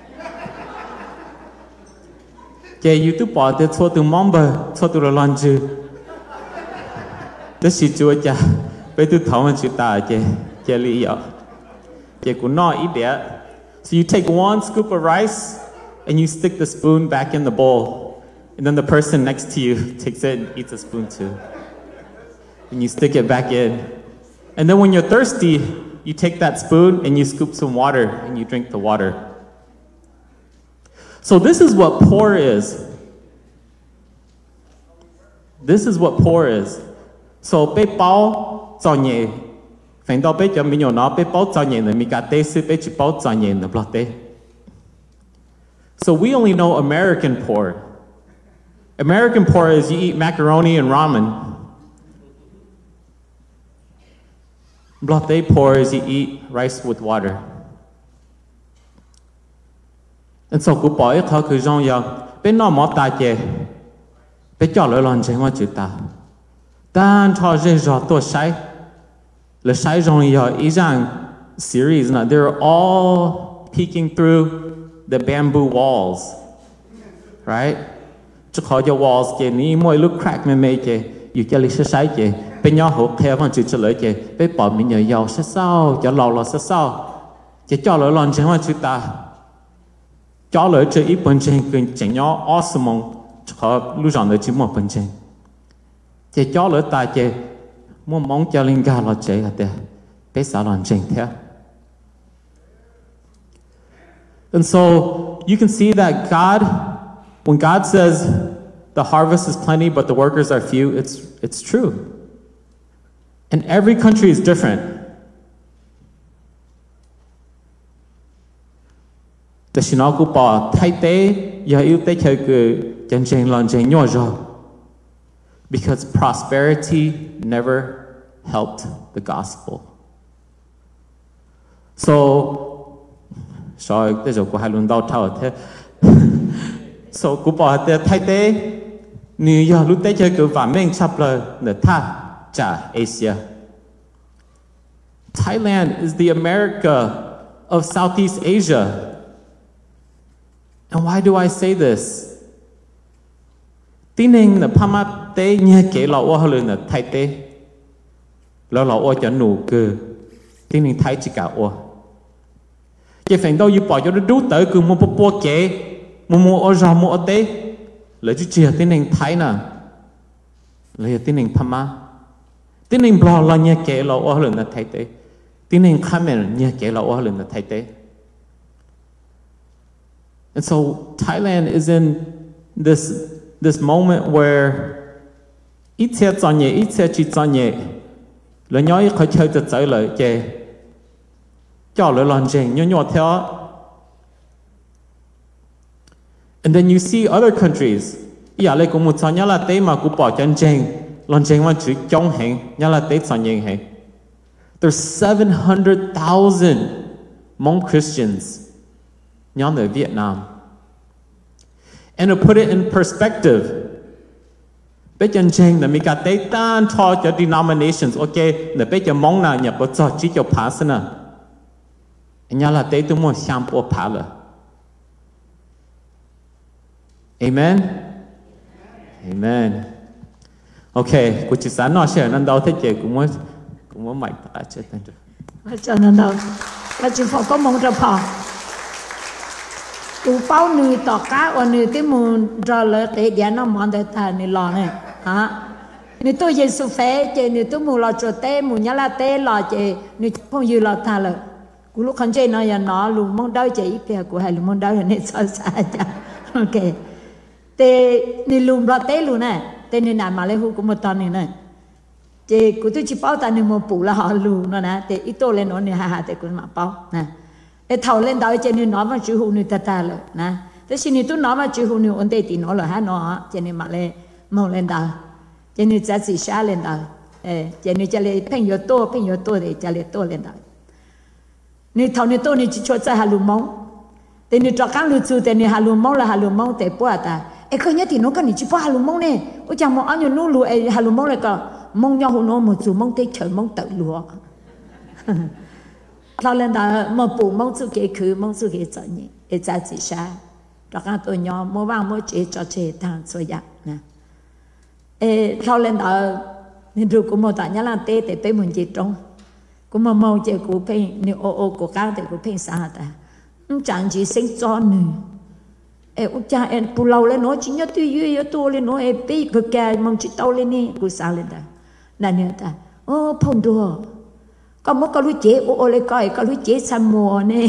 chế YouTube bỏ từ thua từ mong bờ thua từ lần chứ đó là chúa cha bé từ thảo mình chịu ta chế chế lý do chế cũng nói ít đĩa. So you take one scoop of rice and you stick the spoon back in the bowl. And then the person next to you takes it and eats a spoon too. And you stick it back in. And then when you're thirsty, you take that spoon and you scoop some water and you drink the water. So this is what poor is. This is what poor is. So bé bao cho nhẹ phèn đó bé cho mình nhỏ nó bé bao cho nhẹ nữa mình cả tế sư bé chỉ bao cho nhẹ nữa bọt tế. So we only know American poor. American poor is you eat macaroni and ramen. Bọt tế poor is you eat rice with water. And so cũng bỏ khó cứ rong giờ bé nó mỏ ta chè bé cho lỡ lần trên hoa chữ ta tan cho dễ rõ tổ sai le sai rong giờ ý rằng series na they're all peeking through the bamboo walls, right? Chứ khó cho walls chè ní mỗi lúc crack mê mê chè dù cho lý sẽ sai chè bé nhỏ hộp theo văn chữ trả lời chè bé bỏ mình nhờ giàu sẽ sao cho lầu là sẽ sao chè cho lỡ lần trên hoa chữ ta cho lỡ chơi ít bên trên cứ chẳng nhỏ awesome họ lưu rằng là chỉ một bên trên chỉ cho lỡ ta chỉ muốn mong cho linh ga là chơi hả bé sao làm trên thế. And so you can see that God, when God says the harvest is plenty but the workers are few, it's it's true. And every country is different. Tại sao nó cũng bỏ thay tế giờ yêu tế theo cứ chân chân lần chân nhỏ rồi. Because prosperity never helped the gospel. So, sorry, thế rồi có hai lần đau thao thế. So cũng bỏ tế thay tế nếu giờ lúc tế theo cứ vạn mình chấp lời để tha trả Asia. Thailand is the America of Southeast Asia. And why do I say this? Tin hình là Pama tế nhé kể lọ ô hơn là thay tế. Lọ lọ ô cho nụ cơ. Tin hình thay chỉ cả ô. Cái phần đâu dù bỏ cho nó đú tới cứ mua bố bố kể. Mua mua ô rò mua ô tế. Lợi chú chìa tin hình thay nè. Lợi tin hình Pama. Tin hình bò lọ nhé kể lọ ô hơn là thay tế. Tin hình Khmer nhé kể lọ ô hơn là thay tế. And so Thailand is in this this moment where ít xe cho nhẹ, ít xe chỉ cho nhẹ, là nhói khỏi chơi từ tới lời chè, cho lời lần chèn nhói nhói theo. And then you see other countries, giờ lại cũng một số nhớ là tế mà cũng bỏ chân chèn, lần chèn mà chỉ chống hẹn, nhớ là tế cho nhẹ hẹn. There's seven hundred thousand Hmong Christians. Nhóm ở Việt Nam. And to put it in perspective, bây giờ chênh là mình cả tế tan cho cho denominations, ok, là bây giờ mong nào nhập vào cho chỉ cho pass nè. Nhà là tế tôi muốn xem bộ phá là. Amen? Amen. Ok, cô chỉ sáng nói sẽ nên đâu thế chị cũng muốn cũng muốn mạnh ta chết tên rồi. Cho nên đâu, là chỉ phải có mong cho phò. Cụ bao nữ tỏ cá và nữ tí mù ra lỡ tế đĩa nó mòn để thà nữ lò này hả nữ tôi dây su phê chê nữ tôi mù lò trò tế mù nhá là tế lò chê nữ không dư lò thà lỡ cụ lúc khăn chê nó giờ nó lù mong đau chê ít kìa cụ hay lù mong đau là nữ sao xa chà ok tế nữ lùm lò tế lù nè tế nữ nản mà lấy hù của một tòn này nè chê cụ tôi chỉ bao ta nữ mù bù là họ lù nó nè tế ít tô lên nó nữ hà hà tế cụ mà bao nè thầu lên đó cho nên nó mà chịu hụt người ta ta rồi nè, thế xin nên tôi nói mà chịu hụt người ổn định thì nó là hết nó, cho nên mà lên mong lên đó, cho nên giá trị xa lên đó, cho nên cho lên phèn nhiều to phèn nhiều to để cho lên to lên đó, nên thầu nên to nên chỉ cho ra hà lùm mong, แต่นี่จากการรู้จู่แต่นี่ฮาลูมองละฮาลูมองแต่ปวดตาเอ้ก็เนี่ยที่น้องก็นี่จีบฮาลูมองเนี่ยโอ้จังมองอันอยู่นู้นรู้ไอ้ฮาลูมองเลยก็มองยาหูน้องมองจู่มองเตะเฉยมองตะลัวเราเล่นแต่มองปู่มองจู่เกคือมองจู่เกจะนี่ไอ้จ่าจีชาจากการตัวยอมมองว่างมองเจจะเจทางสวยนะเอ้เราเล่นแต่นี่ดูกูมองแต่เนี่ยเราเตะแต่ไปเหมือนจีตรงกูมองมองเจกูเพ่งนี่โอโอกูก้าวแต่กูเพ่งสาแต่chẳng chỉ sinh cho nữ, em cha em bù lâu lên nói chỉ nhớ tôi yêu yêu tôi lên nói em bị cực kề mong chỉ tao lên nè, cô sao lên ta, nè nè ta, ô phong đùa, có một cái lối chế ô ô lên coi cái lối chế san mùa nè,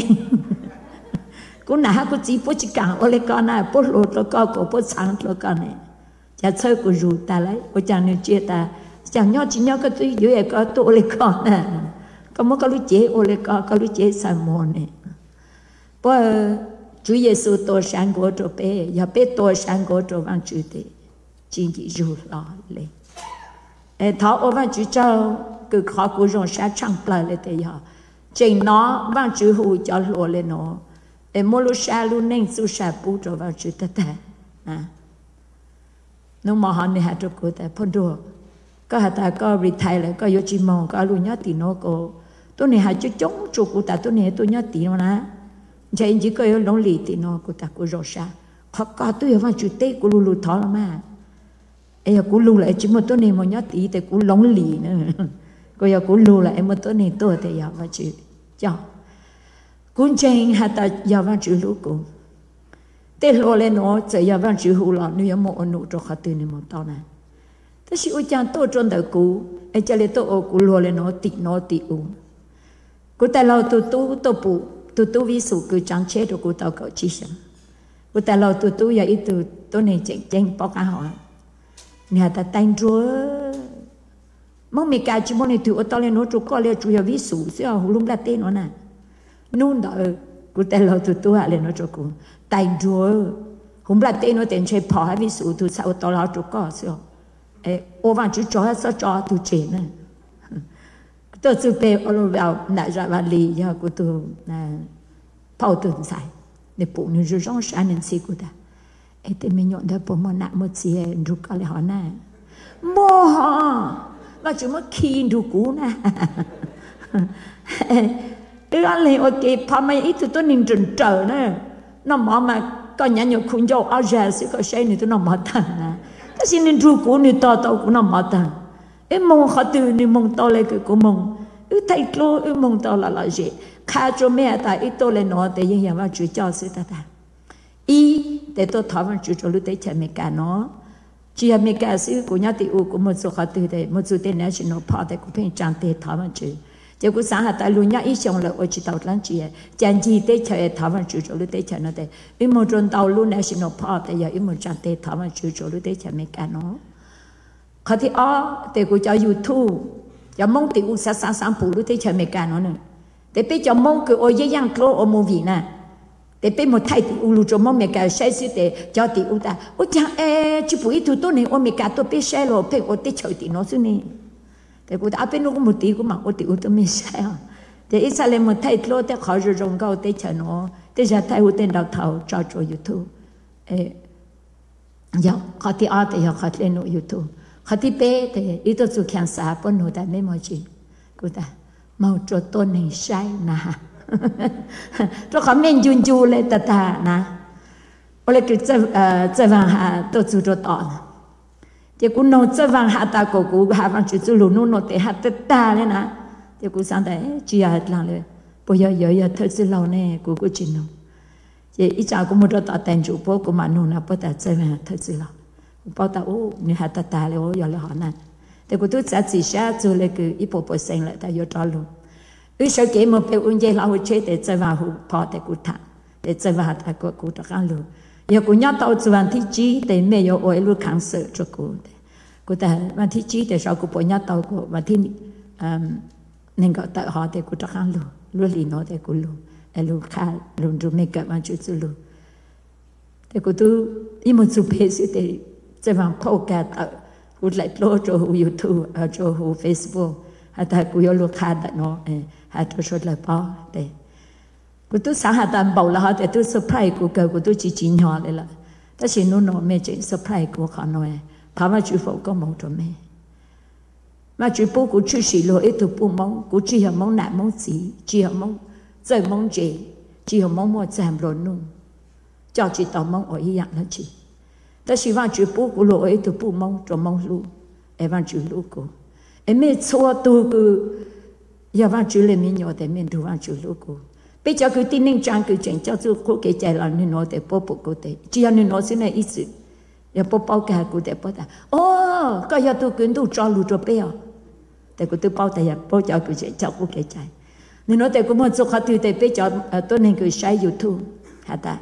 cô nã cô chỉ bớt chỉ cả ô lên coi nè, bớt lột lột coi cô bớt sáng lột coi nè, cha chơi cô rủ ta lấy, ô chẳng nên chế ta, chẳng nhớ chỉ nhớ cái tôi yêu em coi tôi lên coi nè, có một cái lối chế ô lên coi cái lối chế san mùa nè. Bởi Chúa Giêsu tôi sáng của tôi bé, giờ bé tôi sáng của tôi vang Chúa thế, chính chỉ dù lo lên. Em thọ ở vang Chúa cho cứ khó của rong sáng trăng plei lên thế giờ, chính nó vang Chúa hù cho lùa lên nó, em mua lúa sa lúa nén su sa bù cho vang Chúa thế thế, à, nó mà họ này hạt cho cô ta phong đùa, có hạt ta có retire lại có vô chim mong có lúa nhát thì nó có, tôi này hạt cho chống cho cô ta tôi này tôi nhát thì nó nè. Jadi jika yo long li ti no ku ta ku rosa, khaka tu yo va chu te ku lu lu tho la ma, e ku lu la chi mo to ni mo nya ti te ku long li ne, ku yo ku lu la e mo to ni to te ya va chu, ja, kun chen ha ta ya va chu lu ku, te lo le no ze ya va chu hu la nu yo mo onu to kha tu ni mo to na, ta si u chan to chon da ku, e cha le to o ku lo le no ti no ti u, ku ta lo tu tu to pu. Tu tu ví dụ cứ chẳng chế được cô tao cậu chi xong, cô ta lo tu tu vậy tu tu này chạy chạy bao cả họ, nhà ta tay chúa, mong mình cả chỉ mong này tu ở tao lên nó chú coi lên chú giờ ví dụ xíu hồ lung la tên nó nè, nôn đó cô ta lo tu tu hạ lên nó chú cô tay chúa, hôm la tên nó tên chơi bỏ hay ví dụ tu sao tao lo chú coi xíu, ê ô vàng chú cho sao cho tu chế nè. Tôi chụp về ở vào nãy giờ vào lì giờ của tôi là phao tuần sai để phụ nữ rồi rong sáng nên xí của ta, ấy thì mình nhận được bộ môn nặng một xí rút cái họ nè, mò họ và chúng nó khi rút cũ nè, cái anh này ok, phao mấy ít tôi nên trần trở nè, nó mò mà có nhà nhiều khung dầu áo dài xí có xe này tôi nó mò thằng nè, cái gì nên rút cũ nên to to cũng nó mò thằng. Em mong họ từ ni mong to lên cái cô mong, ư thầy cô ư mong to là là gì? Khai cho mẹ ta ít to lên nó để yên yên vào chú cho sự ta ta. Y để tôi thảo vào chú cho lúc đấy chạy mẹ cả nó, chỉ là mẹ cả sự của nhà tỷ u của một số họ từ đấy một số tên national park để của bên trang để thảo vào chú. Chỉ của sáng hạt tại luôn nhà ít xong là ở chỉ tàu lăn chỉ, chẳng gì để chạy thảo vào chú cho lúc đấy chạy nó đấy. Im một trong tàu luôn national park để giờ im một trang để thảo vào chú cho lúc đấy chạy mẹ cả nó. Họ thì ó, để cô cho YouTube, cho mong thì cũng sẽ sáng sáng phụ lúc thế chơi mấy cái nó nữa, để bây cho mong cứ ôi giang clo ở movie nè, để bây một thay thì ulu cho mong mấy cái sai sự để cho thì ulu ta, ôi chẳng e chỉ phụ ít thôi tôi này ôi mấy cái tôi bây sai rồi, bây ôi tết chơi thì nó xí nè, để cô ta bây nó cũng một tí cũng mặc ôi thì ôi tôi mấy sai à, để ít sao lên một thay clo để khỏi rồi rong câu tết chơi nó, để giờ thay ôi tên đào thầu cho cho YouTube, ê, giờ họ thì ó thì họ lên nội YouTube. Họ thì bé thì ít tôi chụp khán giả bọn nó đã mấy mọi chuyện, cô ta mau cho tôi này sai nà, cho họ men chun chun lên ta ta nà, ôi cái cái cái vàng hà tôi chụp cho tỏ, thì cô nói cái vàng hà ta cô cô hà vàng chụp chụp luôn nó để hà ta ta lên nà, thì cô sang đấy chỉ là làmเลยbây giờ giờ giờ thật sự lâu nè cô cô chỉ nói, thì ít cháu cô muốn cho tỏ tên chụp bố cô mà nó là bố ta cái vàng thật sự lâu. Bao ta ô như hạt ta taเลยโอ้ยเลยหอนั่นแต่กูทุกสัตว์สิชาจูเลยคืออีโปโปเซงเลยแต่ยอดรู้อีสเกมเป็นอุ่นใจเราเชื่อแต่จะว่าหูพอแต่กูทำแต่จะว่าแต่กูกูตะกันรู้ยากูยัดตัวจวนที่จีแต่ไม่ยอโอ้ยรู้ขังเสือจุกูกูแต่วันที่จีแต่ชาวกูปยัดตัวกูวันที่นึงก็แต่หอแต่กูตะกันรู้รู้ลีโนแต่กูรู้ไอ้รู้ข้ารู้รู้ไม่เกิดมันจุดรู้แต่กูตัวอีมันสุเพสิแต่จะวางโปรแกรมกูไล่โลดจูยูทูบจูเฟซบุ๊กหาแต่กูยอลูกค้าแต่เนาะหาตัวชดเลยป้อแต่กู cô tôi sáng hạ tàn bảo là họ để tôi surprise cô cơ cô tôi chỉ chỉ nhỏ lại là ta chỉ nói nói mẹ chỉ surprise cô khó nói thà mà chú phụ có mong cho mẹ mà chú bố cô chú sĩ lỗi ít bố mong cô chỉ học mong nặng mong gì chỉ học mong rời mong gì chỉ học mong mua giảm rồi nung cho chị tao mong ở ý dạng là chị ta chỉ vào chú bố cô lỗi ít bố mong cho mong lu em vào chú lu cô em mẹ xua tu cứ giờ vào chú lên mình nhỏ để mình thu vào chú lu cô bây giờ cứ tin nên trang cứ chẳng cho chú cô cái chạy là nên nói để bố bố cô để chỉ là nên nói xin này ý sự giờ bố bao cả cô để bố ta ô có giờ tôi cứ đủ cho lụt cho bé à để cô tôi bao ta giờ bố cho cứ chạy cho cô cái chạy nên nói để cô muốn做好对để bây giờ tôi nên cứ xài YouTube hả ta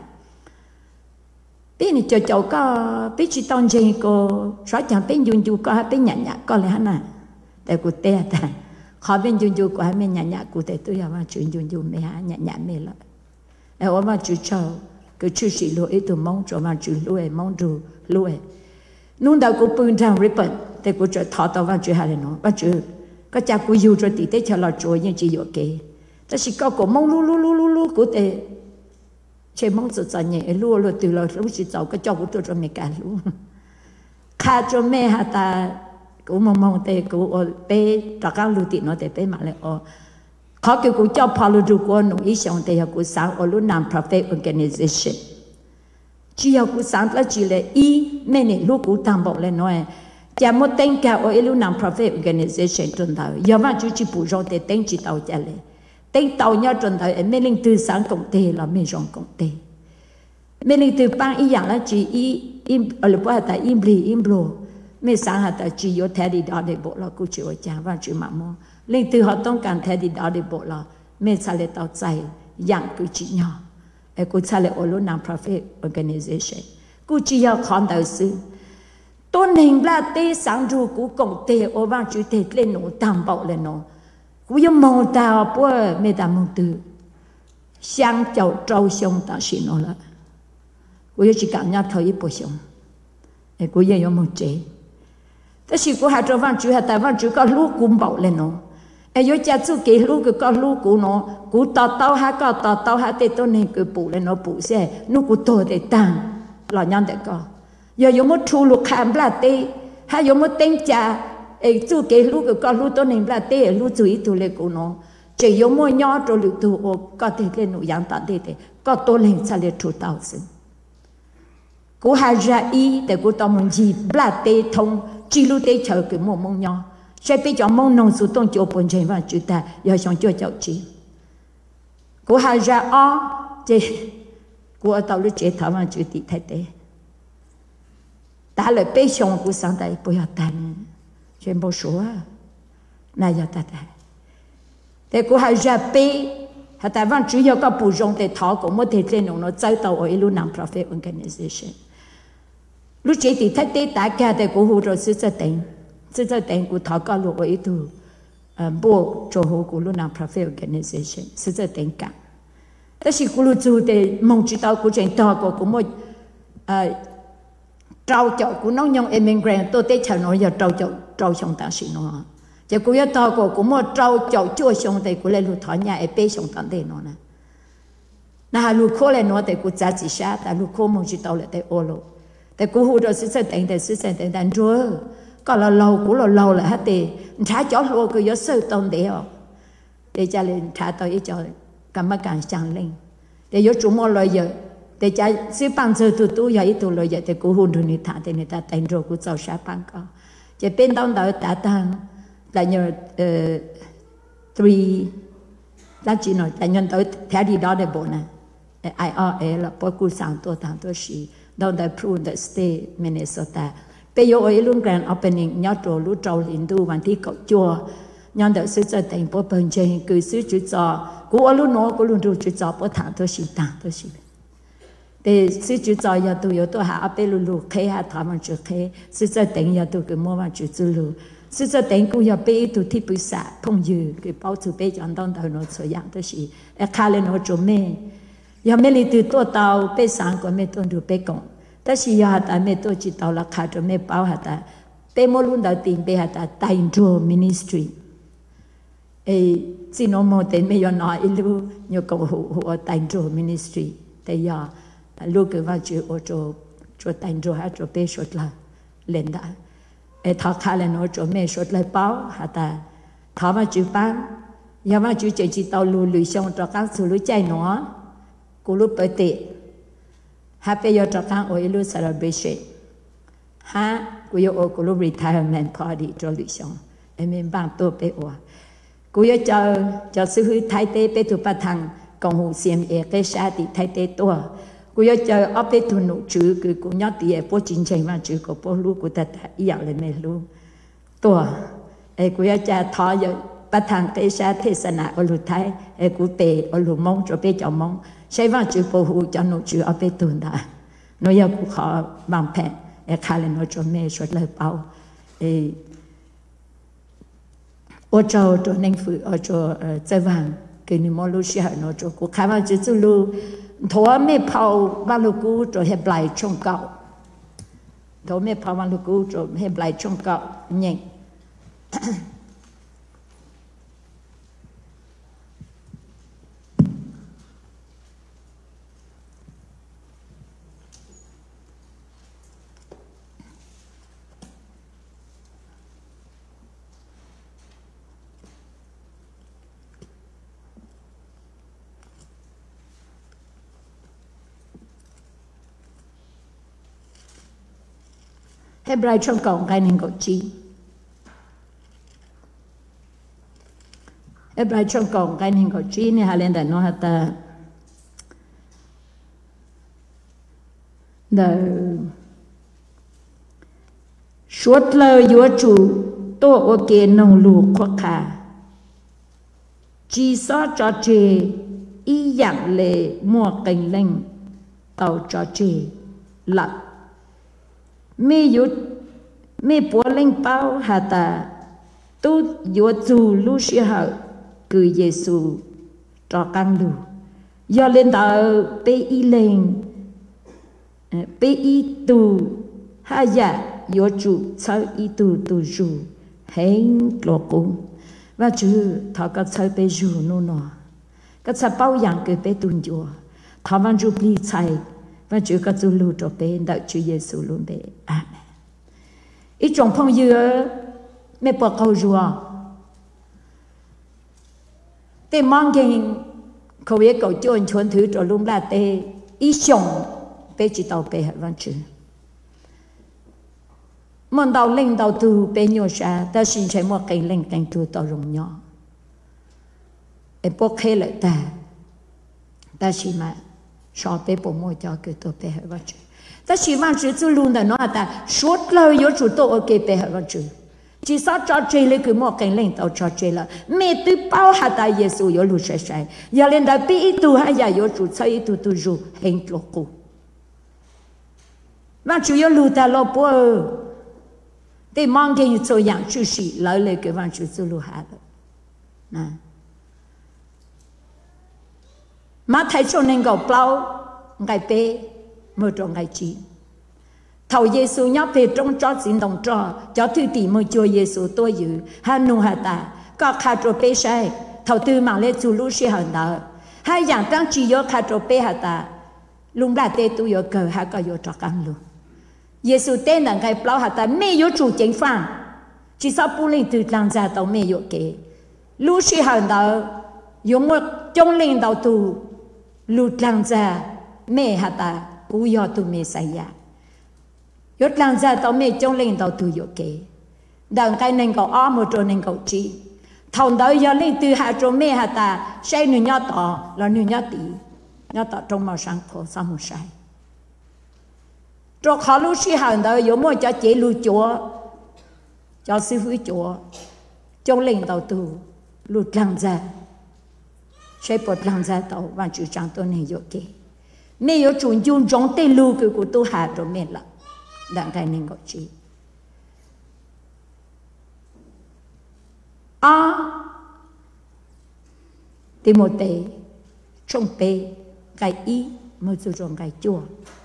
bé này cho cháu có bé chỉ tông chơi cô xóa chẳng bé dùng dùng có bé nhặt nhặt có lẽ hả nè để cô té ta họ bên dùng dùng của mình nhặt nhặt cô để tôi giờ mà chuyện dùng dùng mẹ nhặt nhặt mẹ lại em mà chú cháu cứ chú sĩ lỗi từ mong cho mà chú lỗi mong đủ lỗi nung đầu cô bưng trang ribbon để cô cho thọ tao vào chú hà nó và chú có cha cô yêu cho tí tế cho là chúa nhưng chỉ有cái但是có cô mong lu lu lu lu lu cô để chế mong sự cho nhẹ lu lu từ là lúc chỉ giàu cái cho cô cho mẹ cả lu khá cho mẹ hà ta cô mong mong để cô ở bé tất cả lu tị nó để bé mà lại ở họ kêu cô cho Paulo du cô nông ý xong để cô sáng ở lúc non-profit organization chỉ có cô sáng là chỉ là ý mẹ này lúc cô tham bảo lên nói chỉ một tên cả ở lúc non-profit organization trong đó giờ mà chú chỉ bù rong để tên chỉ tàu trả lại tên tàu nhau trong đó mẹ linh từ sáng công ty là mẹ rong công ty mẹ linh từ ban ý dạng là chỉ ý im ở lúc đó ta im bì im bồ mẹ sáng hạt ta chỉ có thể đi đó để bộ là cô chịu trả và chịu mà mua linh từ họต้องการthể đi đó để bộ là mẹ sẽ lấy tàu chạy dạng cứ chỉ nhỏ ai cô sẽ lấy ở lúc non-profit organization cô chỉ có con đầu sư tôn hình là tê sáng ru cô công ty ở vang chữ tê lên nó đảm bảo lên nó cô yêu mong ta bố mẹ ta mong từ sáng chào trâu xong ta xin nó là cô yêu chỉ cảm nhận thấy bố xong ai cô yêu mong chếแต่สิกูหาจวันจูหาแต่วันจูก็ลูกกูบอกเลยเนาะไอ้ยจะจูเกลูกก็ลูกกูเนาะกูต่อเต้าหาก็ต่อเต้าหาเตตัวนี้กูปูเลยเนาะปูเสียนูกูโตเตตังหล่อยันแต่ก็อย่ายมทูลูกขามปลาเตหายมเต็งจ่าไอ้จูเกลูกก็ลูกตัวนี้ปลาเตลูกจุยตัวเลยกูเนาะจะยมย่อตัวลูกตัวโอก็เตเลยหนูยังตัดเตเตก็ตัวเล็งจะเลยทูเต้าสิกูหาจะอีแต่กูต้องมันจีปลาเตทงchỉ lúc đấy chờ cái mồm mông nhau, sẽ bây giờ mông nông số đông chỗ bốn千万chúng ta, giờ xong chưa chậu chỉ, cô hai ra ó, chứ cô ở tàu lúc chế thảo mà chú tị thay thế, ta lại bây xong cô sáng tay bây giờ tan, trên bao số, này giờ ta ta, thế cô hai ra bây, hà ta vẫn chủ yếu có bù rong để thảo cũng một thể lên nó chạy tàu ở lúc non-profit organization. lúc chế thì thấy tế đại ca để cô hồ rồi sư gia đình sư gia đình của thọ có lục ở ý tu bộ cho hồ của lúc nào profit organization sư gia đình cảแต่สิกูรู้จูแต่มองจิตเอากูเจนต่อกูกูมั่วเจ้าเจ้ากูน้องยองเอเมนแกรนตัวเตชะน้อยอย่าเจ้าเจ้าเจ้าชงตาสิน้อจะกูอย่าต่อกูกูมั่วเจ้าเจ้าชั่วชงแต่กูเลยรู้ถอนยาเอเป้ชงตอนเดน้อนะนะฮะรู้โคเลยน้อแต่กูจัดจิชาแต่รู้โคมองจิตเอาเลยแต่โอโลแต่กูหูเราซื้อเส้นแต่งแต่ซื้อเส้นแต่งแต่ชัวก็เราเรากูเราเราแหละฮะแต่ช้าจ่อรัวกูยศซื้อตรงเดียวแต่จะเล่นช้าต่ออีจ่อกรรมการช่างเล่นแต่ยศจุ่มอะไรเยอะแต่จะซื้อปังซื้อตัวตัวใหญ่ตัวเลยเยอะแต่กูหูดูนี่ท่าแต่นี่ท่าแต่งรัวกูเจ้าช้าปังก็จะเป็นต้องเดาตาตังแต่เนาะเอ่อ three แล้วจีนเนาะแต่เนาะเดาแท้ดีดอได้บ่นะไออาร์เอละพอกูสั่งตัวทางตัวชีเราได้พูดในสเตทมินนิโซตาไปโยไอ้ลุงแกรนเอาเป็นอย่างยอดโจรู้เจ้าลินดูวันที่เกาะจัวย้อนเดี๋ยวซื้อจะแต่งพอเป็นเจงคือซื้อจุดจอกูเอาลุงน้อกูลุงดูจุดจอพอถามตัวสิตาตัวสิแต่ซื้อจุดจอยาตัว有ตัวหาเอาไปลุงลูกเคหาถามมันจุดเคซื้อจะแต่งยาตัวคือมั่วมันจุดจุลูซื้อจะแต่งกูอยากไปตัวที่ปรึกษาพงยืคือเป้าถือไปจอนต้องเดินโน้ตสวยอย่างตัวสิไอ้คาเลโนโจเม่ยังไม่เลยตัวตัวเตาไปสั่งก็ไม่ต้องดูไปก่อนแต่สิยาแต่ไม่ตัวจิตเอาราคาจะไม่เป้าหาแต่ไปมลุ่นดาวตีนไปหาแต่ไตโจมินิสทรี ấy chỉ nó một tên mấy giờ nói ilu nhiều cầu hộ hộ tài trợ ministry tại giờ lúc cái vào chữ ở chỗ chỗ tài trợ hay chỗ bê sốt là lên đã ấy thọ khai lên ở chỗ mẹ sốt lại báo hả ta thọ vào chữ bán giờ vào chữ chỉ chỉ tàu lùi lùi xong cho các sự lùi chạy nó cú lúc tới tệ ha bây giờ cho các ở ilu celebration ha cú yêu ở cú lúc retirement party cho lùi xong em mình bằng tổ bê ở cú yêu cho cho sư hư thái tế bê tu ba thằng còn hồ xiêm e cái sa thì thái tế tua cú yêu cho ở bê tu nụ chữ cứ cú nhớ thì bố chính tranh mà chữ của bố lu của ta ta ý dạng lên mẹ lu tua e cú yêu cho thọ giờ ba thằng cái sa thế sản ở lu thái e cú bê ở lu mông cho bê cho mông sai vào chữ bố hồ cho nụ chữ ở bê tu đã nó yêu cú khó bằng phèn e khai lên nó cho mẹ suốt lời bao e ở chỗ chỗ nên phụ ở chỗ trái vàng cái niệm mô lu xia nó chỗ cô khai vào chữ chữ lu thua mẹ phao vào lu cú chỗ hẹp lại trong cậu thua mẹ phao vào lu cú chỗ hẹp lại trong cậu nhẹ Hebrai trong cộng cái nên gọi chi Hebrai trong cộng cái nên gọi chi này hà lên đã nói ta the suốt lời vua chủ tô ok nông lù khoa khả chỉ so cho chê ý dạng lệ mua cảnh linh tàu cho chê lặng mi yut mi bố linh bao hà ta tu yut dù lu sĩ hậu cứ Giêsu cho căng đủ do lên tàu bê y lên bê y tu hà dạ yut chủ sau y tu tu dù hẹn lộ cung và chứ thọ các sau bê dù nô nọ các sau bao dạng cái bê tuân dùa thọ văn dù bì chạy và Chúa có chú lưu cho bé đạo Chúa Giêsu luôn bé. Amen. Ít trong phong dưa mẹ bỏ câu rùa. Thế mong kinh khẩu biết cầu chôn chuồn thứ cho luôn là tê ít trong bé chỉ tàu bé hạt văn Chúa. Mong đầu linh đầu tu bé nhiều xa ta xin chạy một cái linh cảnh tu tàu rồng nhỏ. Em bỏ khê lại ta ta xin mà so bé bộ môi cho cái tổ bé hạt văn Chúa. Ta chỉ mang chữ chú luôn là nó ta suốt lời yếu chủ tổ ở cái bé hạt văn Chúa. Chỉ sao cho chơi lấy cái một cái linh tàu cho chơi là mẹ tôi bao hạt ta Giêsu yếu lù sai sai. Giờ lên đã bị tu hay giờ yếu chủ sai tu tu dù hình lục cụ. Mà chủ yếu lù ta lo bố để mang cái chỗ dạng chú sĩ lấy lấy cái văn Chúa chú lù hạt. Nè. Mà thấy cho nên gạo bao ngày bé mơ trong ngày chi thầu Giêsu nhóc về trong cho xin đồng cho cho thư tỷ mơ cho Giêsu tôi giữ hà nung hà ta có khá trò bé sai thầu tư mà lên chủ lúc sẽ hận đó hai dạng tăng chỉ có khá trò bé hà ta lúc đã tê tu có cờ hà có có cho căng luôn Giêsu tên là ngày bao hà ta mẹ có chủ chính phản chỉ sao bù linh từ làm ra tàu mẹ có kế lúc sẽ hận đó dùng một trong linh đầu tu lúc làm ra mẹ hà ta u yo tu mẹ sai ya yết làm ra tao mẹ trong linh tao tu yo kế đằng cái nên cậu ó một chỗ nên cậu chi thằng đó yo linh từ hạ chỗ mẹ hà ta sai nửa nhát tỏ là nửa nhát tí nhát tỏ trong màu sáng khổ sao một sai cho khó lúc xí hàng đó yo mua cho chế lưu chúa cho sư phụ chúa trong linh tao tu lụt làm ra sai bột làm ra tao và chủ trang tôi này yo kế mẹ có chủ dùng trong tay lưu cái của tôi hạ cho mẹ là đặng cái nên gọi chi à thì một tệ trong bê cái ý mới cho trong cái chua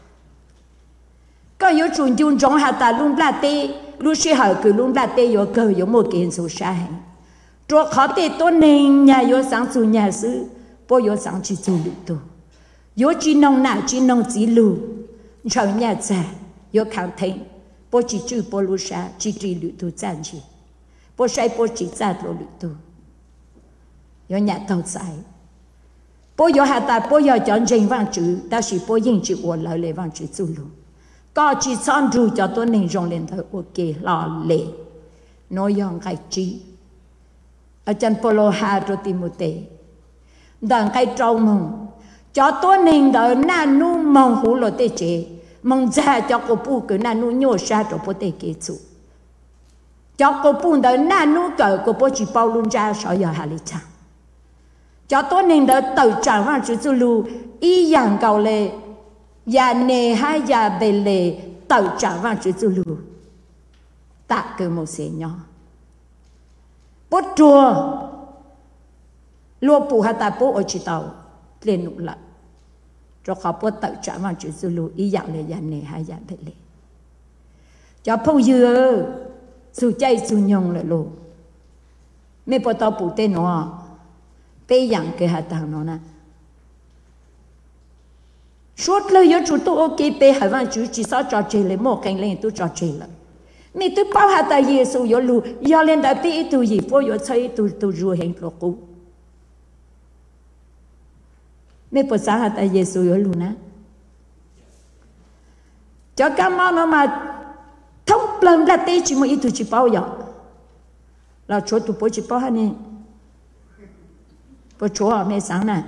có có chủ dùng trong hạ ta luôn là tê luôn sẽ hỏi cứ luôn là tê có cơ có một kiện số sai cho khó để tôi nên nhà yo sáng chủ nhà sư bố yo sáng chỉ chủ lụ tu yo chỉ nông nào chỉ nông chỉ lụ cho nhà cha yo khẳng thấy bố chỉ chữ bố lụ sa chỉ chỉ lụ tu chán chỉ bố sai bố chỉ cha lụ tu yo nhà tàu sai bố yo hạ ta bố yo chọn trình vang chữ ta chỉ bố yên chữ của lời lệ vang chữ chủ lụ có chỉ chọn ru cho tôi nên rong lên thôi ok lo lệ nói yong cái chi ở chân polo ha rồi tìm một tệ đằng cái trâu mông cho tôi nên đợi na nu mong hú lo tê chế mong ra cho cô bu cứ na nu nhô sa rồi bố tê kế chủ cho cô bu đợi na nu cỡ cô bố chỉ bao luôn ra sợ giờ hà lý chăng cho tôi nên đợi tự trả vào chữ chú lu y dạng cầu lệ ya nề hai ya bề lệ tự trả vào chữ chú lu tạ cứ một xe nhỏ bố chùa lúa bù hà ta bố ở chỉ tàu lên nụ lại cho họ bố tự trả vào chữ chú lu ý dạng là dạng này hai dạng thế này cho phong dừa su chay su nhông lại luôn mấy bố tàu bù tên nó bây dạng cái hạt tàng nó nè suốt lời yo chủ tôi ok bây hai vạn chữ chỉ sao trò chơi lấy một cành lên tôi trò chơi lại mình tôi bảo hạt ta Giêsu yo lu yo lên đại bi tu gì phố yo chơi tu tu rồi hành lộ cũ mình bảo sao hạt ta Giêsu yo lu nè cho các món nó mà thông lần là tê chỉ một ít tu chỉ bảo yo là chỗ tu bảo chỉ bảo hả nè bảo chỗ mẹ sáng nè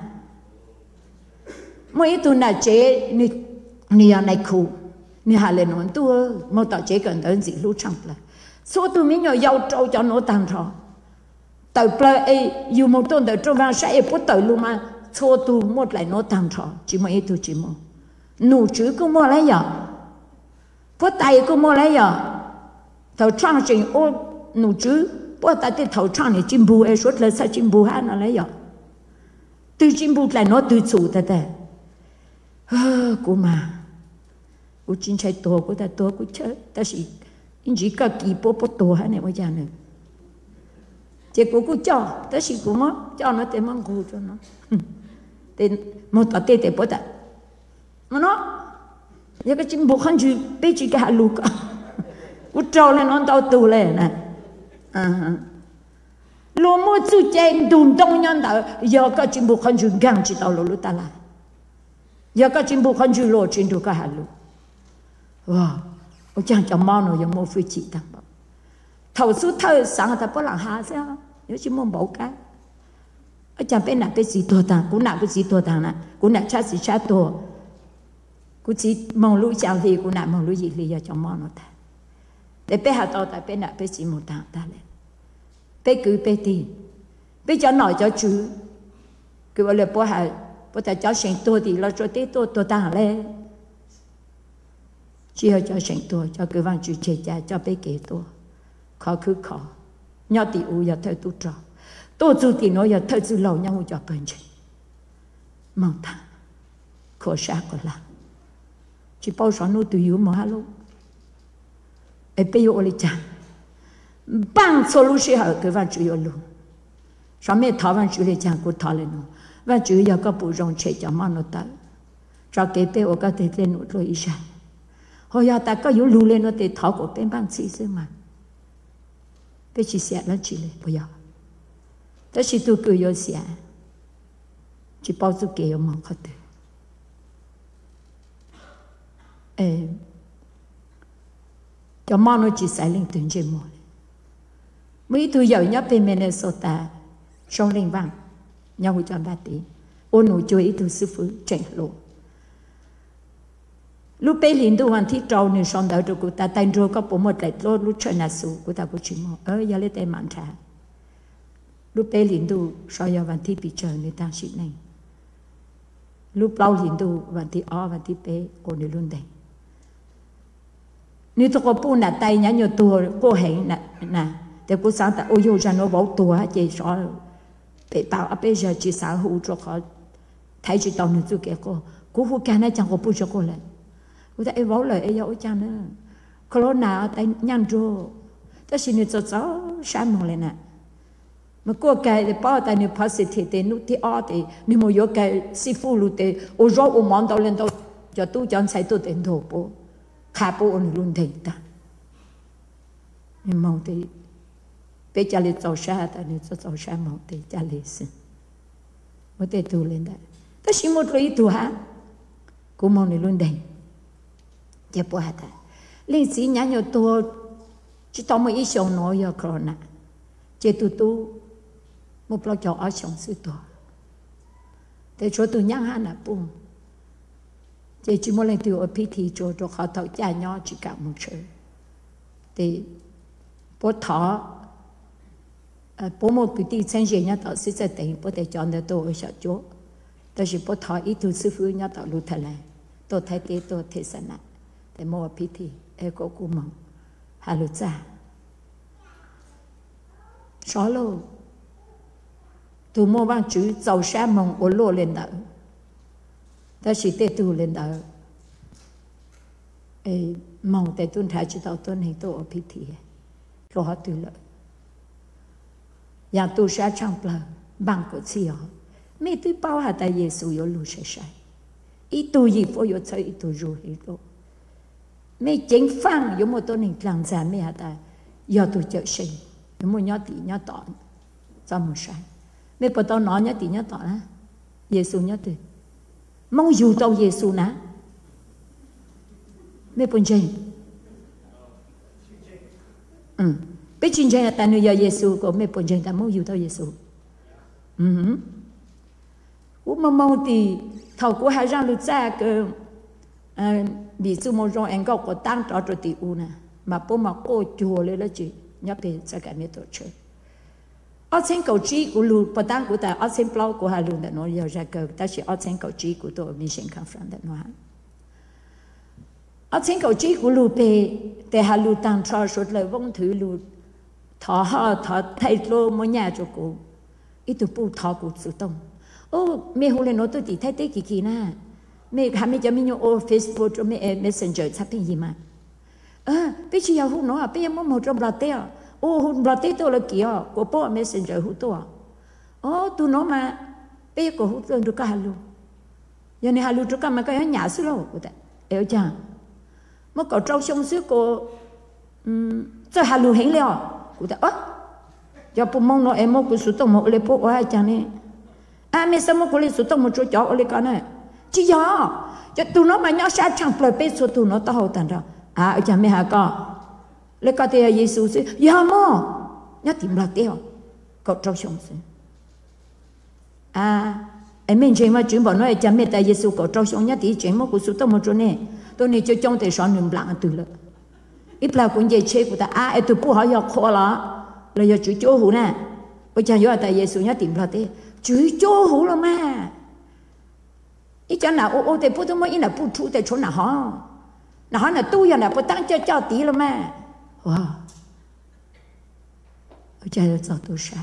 mỗi tu nà chế ni ni ở này khu ni hà lên nói tu một tờ chế cần tới gì lúc chẳng là số tu mình nhỏ giàu trâu cho nó tăng thọ tờ ple ấy dù một tuần tờ trâu vàng sẽ bút tờ luôn mà số tu một lại nó tăng thọ chỉ mấy tu chỉ một nụ chữ cũng mua lấy giờ bút tay cũng mua lấy giờ tờ trang trình ô nụ chữ bút tay thì thầu trang này chim bù ấy suốt là sao chim bù hát nó lấy giờ từ chim bù lại nó từ chủ thật đấy cô mà cô chính chạy tổ cô ta tổ cô chơi ta chỉ in chỉ cả kỳ bố bố tổ hay này bây giờ nữa chỉ cô cô cho ta chỉ cô mà cho nó để mang cô cho nó để một tờ tê để bố ta mà nó giờ cái chim bố khăn chữ bé chỉ cái hạt lúa cô trâu lên nó tao tù lên này à lúa mua chú chơi đun đông nhân đạo giờ cái chim bố khăn chữ gang chỉ tao lúa ta lại giờ cái chim bồ con chữ lô trên đồ cái hạt lúa, wow, ông chàng cho mò nóยัง mua phi chỉ tăng bảo, thầu số thơ sáng ta bỏ lặng hà sao, nhớ chỉ mua bảo cái, ông chàng bên nào bên gì tua tăng, cũng nào cũng gì tua tăng nè, cũng nào cha gì cha tua, cũng chỉ mong lúa chào gì cũng nào mong lúa gì thì giờ cho mò nó ta, để bên hạt tàu ta bên nào bên gì một tăng ta lên, bên cứ bên tiền, bên cho nói cho chú, cứ bảo là bỏ hạt bố ta cho sinh tôi thì lo cho tết tôi tôi ta lên chỉ là cho sinh tôi cho cái văn chủ chế cha cho bé kế tôi khó cứ khó nhau thì u giờ thời tu trò tôi tu thì nói giờ thời tu lâu nhau cho bên trên mong ta khó xa còn là chỉ bao số nó tùy mà hello ấy bây giờ oli cha bằng số lúc xưa cái văn chủ yếu luôn sao mấy thảo văn chủ lấy cha cũng thảo lên nó và chủ yếu có bổ rong chế cho món nó ta cho cái bé ở cái thế lên rồi ý sao hồi giờ ta có yếu lù lên nó để thảo của bên bằng xí xí mà bé chỉ xẻ nó chỉ lên bây giờ ta chỉ tu cười yếu xẻ chỉ bao nhiêu cái mà khó được ê cho món nó chỉ xài lên từng trên mồi mấy tu giàu nhất bên Minnesota trong linh vàng nhau cho ba tí ôn nụ chơi từ sư phụ chạy lộ lúc bé liền tu hoàn thiết trâu nên xong đợi rồi cô ta tay rồi có bộ một lại lúc lúc chơi nát sụ cô ta có chuyện mà ơ giờ lấy tay mặn trà lúc bé liền tu sau giờ hoàn thiết bị chờ nên ta xịt này lúc lâu liền tu hoàn thiết ó hoàn thiết bé cô này luôn đây nếu tôi có bu nát tay nhá nhiều tua cô hẹn nè nè để cô sáng ta ôi vô ra nó bảo tua hết chị rõ bị bảo ở bây giờ chỉ xã hội cho họ thấy chỉ tao nữa tôi kể cô cô phụ cái này chẳng có bù cho cô lên cô ta bảo lời ấy ở cha nữa corona ở tay nhăn rồi ta xin được cho cháu sáng mong lên nè mà cô cái để bảo tại nếu positive để nút thì ở thì nếu mà có cái sư phụ luôn thì ở chỗ ở món đầu lên đầu cho tôi chọn sai tôi đến đồ bộ khá bộ ông luôn thành ta nhưng mong thì bây giờ là giàu xa ta nếu cho giàu xa mong thì trả lời xin một để tu lên đây ta chỉ một lời tu hả cô mong này luôn đây chỉ bỏ ta linh sĩ nhà nhiều tu chỉ tao mới ít sống nói giờ corona chỉ tu tu một lo cho ở sống sự tu để cho tu nhang han là bung chỉ chỉ một lần tu ở pi thi cho cho họ thầu trả nhau chỉ cả một chuyện thì bố thọ bố một cái tí chân gì nhá tạo sự sẽ tỉnh bố để chọn được tôi ở chỗ chỗ但是不讨一头师傅人家到路头来，到台地到台山来，在某个 P T， 哎个古梦，还路在，少路，都莫忘主走山梦我落领导，但是得都领导，哎梦在蹲台知道蹲很多 P T， 说好对了，让都山上不了，忙过去哦。mấy tôi bao hạt tại Giêsu yo lu sai sai, ít tôi gì phải yo chơi ít tôi rồi hết rồi, mấy chính phang yo một tôi nên làm gì mấy hạt tại yo tôi chơi sinh, yo một nhát tí nhát tọn, sao một sai, mấy bắt đầu nói nhát tí nhát tọn á, Giêsu nhát tôi, mong dù tao Giêsu nè, mấy bún chanh, ừ, biết chuyện chanh là tại nơi Giêsu có mấy bún chanh ta mong dù tao Giêsu, ừ. Mà mong thì thầu của hai rằng lúc ra cái bị sự một trong anh có tăng trọ cho tỷ u nè mà bố mà cô chùa lên đó chị nhớ về sẽ cả mấy tổ chức ở trên cầu trí của lù bắt tăng của ta ở trên plau của hai lù đã nói giờ ra cầu ta chỉ ở trên cầu trí của tôi mission conference đã nói ở trên cầu trí của lù về để hai lù tăng trọ suốt lời vong thứ lù thọ họ thọ thay lô mỗi nhà cho cô ít tụ bu thọ của sự tông ô mẹ hôm nay nói tôi chỉ thấy thế kỳ kỳ na mẹ hàm mẹ cho mình用 Facebook cho mẹ Messenger sắp hình gì mà à bây giờ hôm nói à bây giờ muốn một trong bát tê à ô hôm bát tê tôi là kia của bố Messenger hút tôi à ô tôi nói mà bây giờ của hút tôi được cả halu giờ này halu được cả mà cái nhà xí lâu của ta eo chăng mà có trong sông xứ của cho halu hình liệu của ta ơ giờ bố mong nói em muốn của số tổng một lấy bố ở hai chăng này à mẹ sao mà có lấy số tông một chỗ chó ở đây con này chỉ do cho tụi nó mà nhớ sát chẳng phải biết số tụi nó tao hậu tàn ra à ở nhà mẹ hà con lấy con thì Giêsu chứ giờ mà nhớ tìm ra tiêu cậu trâu sống chứ à em mình chỉ mà chuyện bảo nói cha mẹ tại Giêsu cậu trâu sống nhớ thì chuyện mà của số tông một chỗ này tôi này cho trong thì son niệm lặng từ lợ ít là cũng vậy chế của ta à em tụi bố họ giờ khó là là giờ chủ chỗ hủ nè ở cha giờ tại Giêsu nhớ tìm ra tiêu chú cho hổ了嘛？一讲那我我在普通话，伊那不出在从哪行，哪行那都要那不当叫叫敌了嘛？哇！我家要找多少？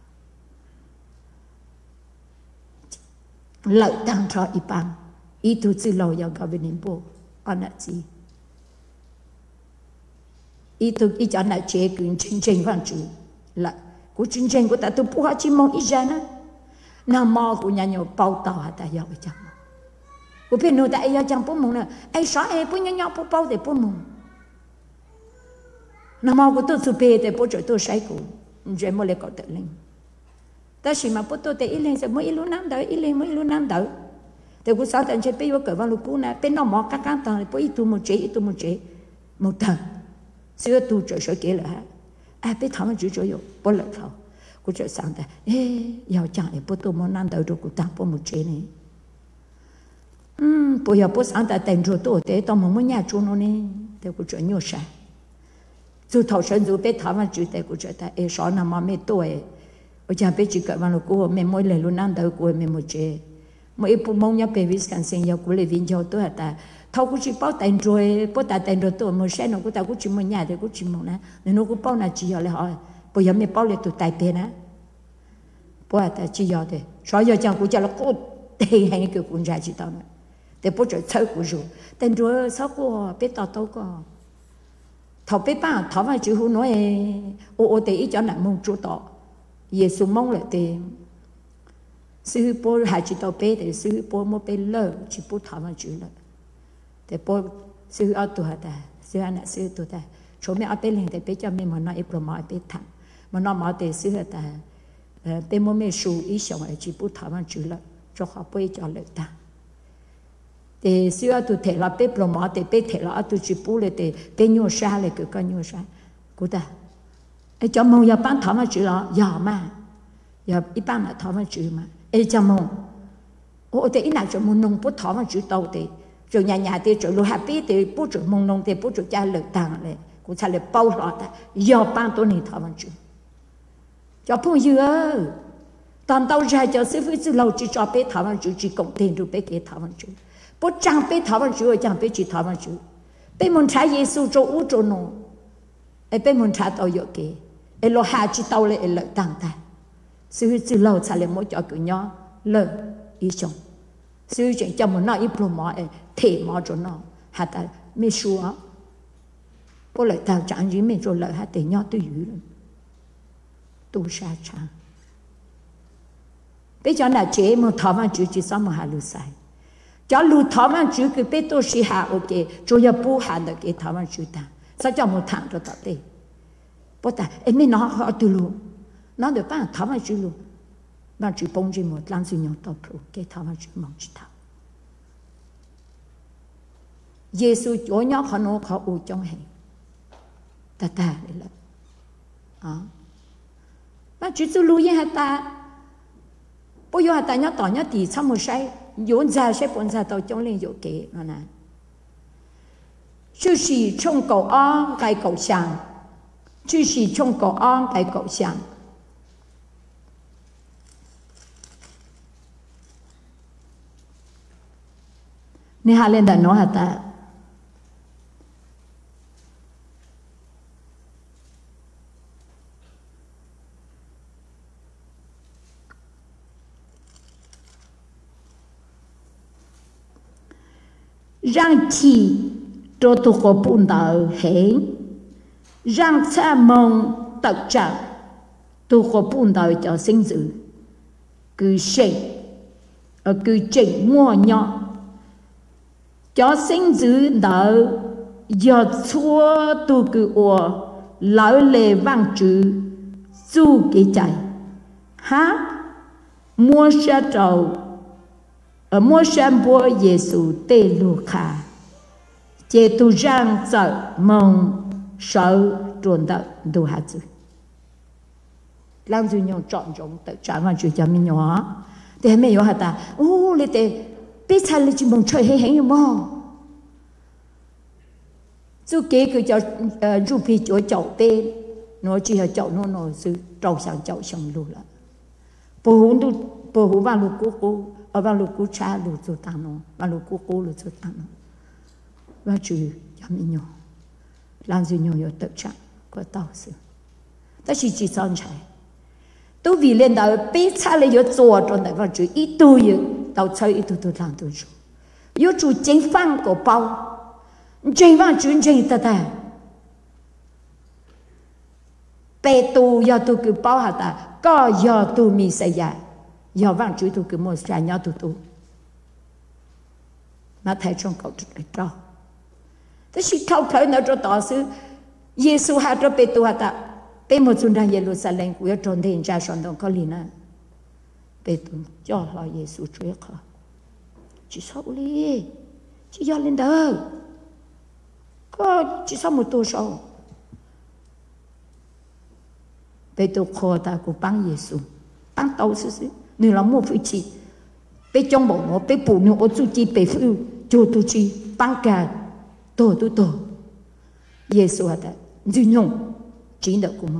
老当朝一帮，一肚子老要搞不宁波，安那子，一肚一讲那结棍真正放住，来，我真正我打都不好去梦一下呢。Nam mô của nhà nhau bao tàu hả ta giàu chẳng của bên nội tại giàu chẳng bố mông nè ai xóa ai bố nhau nhau bố bao để bố mông Nam mô của tôi sự bề để bố trợ tôi sai cụ rồi mới lấy cậu tự linh ta chỉ mà bố tôi để ít lên sẽ mới ít lúc năm đợi ít lên mới ít lúc năm đợi để của sao tận chơi bây giờ cởi vào lục cũ nè bên nó mò các các tầng bố ít tu một chế ít tu một chế một tầng xưa tu trợ sở kế là à bên thằng nó chịu trợ dụng bố lợi thầu cô trở sang ta, ê, giàu chẳng ấy bố tôi muốn ăn đỡ rồi cô ta bố một chế này, um, bố giờ bố sang ta tiền rồi tôi để tao muốn nhà chú nó này, để cô trở nhiều sai, dù thầu sơn dù biết thảo mà chú để cô trở ta, ê, sao nằm mà mẹ tôi, ở nhà biết chỉ cần vào cô mẹ mỗi lần luôn ăn đỡ cô mẹ một chế, mỗi bố mong nhà bé Wisconsin giờ cô lấy viên cho tôi ta, thầu cô chỉ bao tiền rồi, bố ta tiền rồi tôi một xe nó cô ta cô chỉ muốn nhà để cô chỉ muốn nè, nên nó cô bao là chỉ giờ lại hỏi. Bây giờ mình bảo là tụi tài tiền á, bây giờ chỉ giờ thế, sau giờ chẳng cũng cho là cô tiền hay cái cũng ra chỉ tao nữa, để bố trợ chơi cũng rồi, tiền rồi sau cô biết tao tao có, thầu biết bao thầu mà chịu không nói, ô ô để ý cho nặng mông chỗ tao, Giêsu mong lại thì sư bố hai chỉ tao bé thì sư bố mua bé lơ chỉ bố thảo mà chữ lợ thì bố sư ở tuổi ta sư anh là sư tuổi ta chỗ mẹ ở bé lên thì bé cho mẹ mà nói ít mà bé thẳng mà nó mà thì sư ta bé mua mẹ su ý xong rồi chỉ bố thảo mà chữ lợ cho họ bé cho lợi ta thì sư ở tuổi thể là bé mà thì bé thể là ở tuổi chỉ bố lại thì bé nhô xa lại cứ coi nhô xa cô ta ấy cho mong giờ bán thảo mà chữ là giờ mà giờ ít bán là thảo mà chữ mà ấy cho mong ô thì ít nào cho mong nông bút thảo mà chữ tàu thì rồi nhà nhà thì rồi lo happy thì bút rồi mong nông thì bút rồi cha lợi tàng này cũng cha lợi bao lọt ta giờ bán tôi này thảo mà chữ cho phong dừa toàn tàu ra cho sư phụ sư lâu chỉ cho bé thảo mà chữ chỉ cộng tiền rồi bé kia thảo mà chữ bút trang bé thảo mà chữ trang bé chỉ thảo mà chữ bé muốn trái Giêsu cho u cho nó ấy bé muốn trả tàu dọc kì, ấy lo hai chỉ tàu lại lợi tăng ta, sư sư lâu trả lại mỗi chỗ cứ nhỏ lợi ý chung, sư chuyện cho muốn nói ít pro mỏ ấy thể mỏ cho nó, hạt ta mấy số á, bố lợi tăng chẳng gì mấy chỗ lợi hạt thể nhỏ tôi dữ lắm, tu sa chăng, bây giờ là chế một thọ mà chữ chỉ sao mà hà lưu sai, cho lưu thọ mà chữ cứ bé tôi sĩ hà ok, cho giờ bố hà được cái thọ mà chữ ta. Sao cho một thằng cho tao đi, bố ta em mới nói họ từ luôn, nói được bao thằng mà chịu luôn, mà chịu bông chỉ một lần duy nhất tao pro, cái thằng mà chịu mong chỉ thằng. Giêsu chỗ nhỏ họ nói họ u trong hình, ta ta đấy là, à, mà chịu tu lui như ta, bố yêu ta nhớ tỏ nhớ thì sao một sai, dọn ra sai bọn ra tao trong lên dọn kế mà nè. 就是从狗安改狗香，就是从狗安改狗香。你还练得弄下的？让体。 cho tôi có bùn đào hẹn rằng cha mong tập trạng tôi có bùn đào cho sinh dự cứ sinh ở cứ chỉnh mua nhỏ cho sinh dự đào giờ chua tôi cứ ủa lão lệ vang chữ du cái chạy ha mua xe trầu ở mua xe bùa Giêsu tê lô khả chế tu rang sợ mong sợ trốn đợi đồ hạt gì làm gì nhau chọn giống tự trả vào chuyện cho mình nhỏ thì mình nhỏ hạt ta ô lấy thế biết sao lấy chỉ mong chơi hay hay như mò chú kế cứ cho ru phi chỗ chậu tên nó chỉ là chậu nó nó sự trâu sang chậu xong luôn là bố hú du bố hú vào lục cô cô ở vào lục cô cha lục cho ta nó vào lục cô cô lục cho ta nó và chú cho mình nhỏ làm gì nhỏ nhỏ tự trạng của tao sự ta chỉ chỉ son chạy tôi vì lên đó biết sao lại có做trong này và chú ít tôi tao chơi ít tôi tôi làm tôi chú có chú chính phang của bao chính phang chú chính ta ta bé tôi giờ tôi cứ bao hả ta có giờ tôi mi sẽ dạy giờ vang chú tôi cứ mua xe nhỏ tôi tôi mà thấy trong cậu chút này đó thế chỉ thâu khởi nó cho tỏ sư Giêsu hạ cho bé tôi ta bé một chúng ta Jerusalem của tròn thiên cha son đông có lì na bé tôi cho họ Giêsu chúa họ chỉ sao đi chỉ do lên đó có chỉ sao một tô sau bé tôi khó ta của băng Giêsu băng tàu sư sư nếu là một vị trí bé trong bộ nó bé phụ nữ ở chỗ chi bé phụ cho tôi chi băng cả tổ tổ tổ Giêsu hả ta duy nhung chỉ được của mình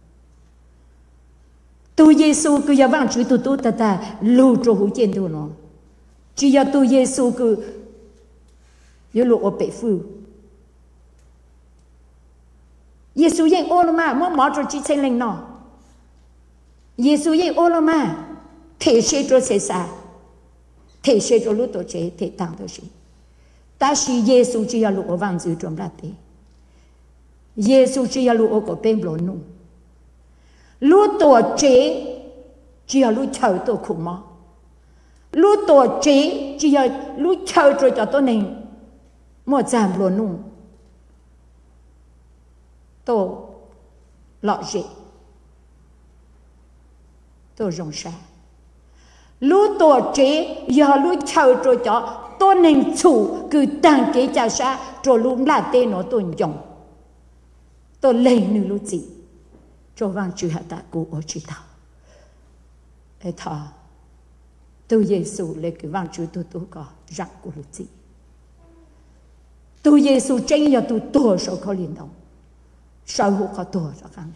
tôi Giêsu cứ giờ vang chửi tôi tôi ta ta lưu cho hữu trên tôi nó chỉ giờ tôi Giêsu cứ giờ lộ ở bể phu Giêsu yên ô mà mất mất cho chỉ sinh linh nó Giêsu yên ô mà thể chế cho sẽ xa thể chế cho lúc tổ chế thể tăng tổ chế ta chỉ Giêsu chỉ là lộ ở vang chửi trong lá tê Giêsu chỉ là lộ ở bên lộ nụ lúc tổ chế chỉ là lúc chờ tôi khủng mà lúc tổ chế chỉ là lúc chờ rồi cho tôi nên một giảm luôn nung tôi lọ gì tôi rong xa lúc tổ chế giờ lúc chờ rồi cho tôi nên chủ cứ tăng kế trả xa rồi lúc là tên nó tôi dùng tôi lấy nữ lúc gì cho vang chữ hạ tạ của ở chỉ thảo để thọ tôi Giêsu lấy cái vang chữ tôi tôi có rắc của lúc gì tôi Giêsu tranh giờ tôi tôi số có liên động sau hộ có tôi ra khăn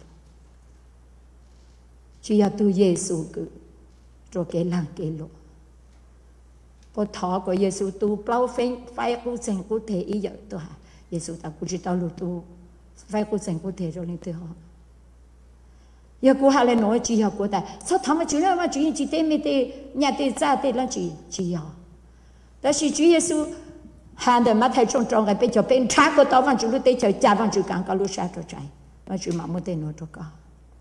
chỉ là tôi Giêsu cứ rồi cái làng cái lộ có thọ của Giêsu tôi bao phê phải cố sinh cố thể ý giờ tôi hả Giêsu ta cũng chỉ tao lúc tôi phải cố sinh cố thể rồi lên tôi họ giờ cô hà lên nói chỉ học cô ta sao thằng mà chú nào mà chú chỉ tên mấy tên nhà tên gia tên là chỉ chỉ học đó là chú Giêsu hàng đời mà thấy trong trong cái bên cho bên trái của tao vẫn chú lúc tên chờ cha vẫn chú càng cao lúc xa cho trái mà chú mà muốn tên nói cho cả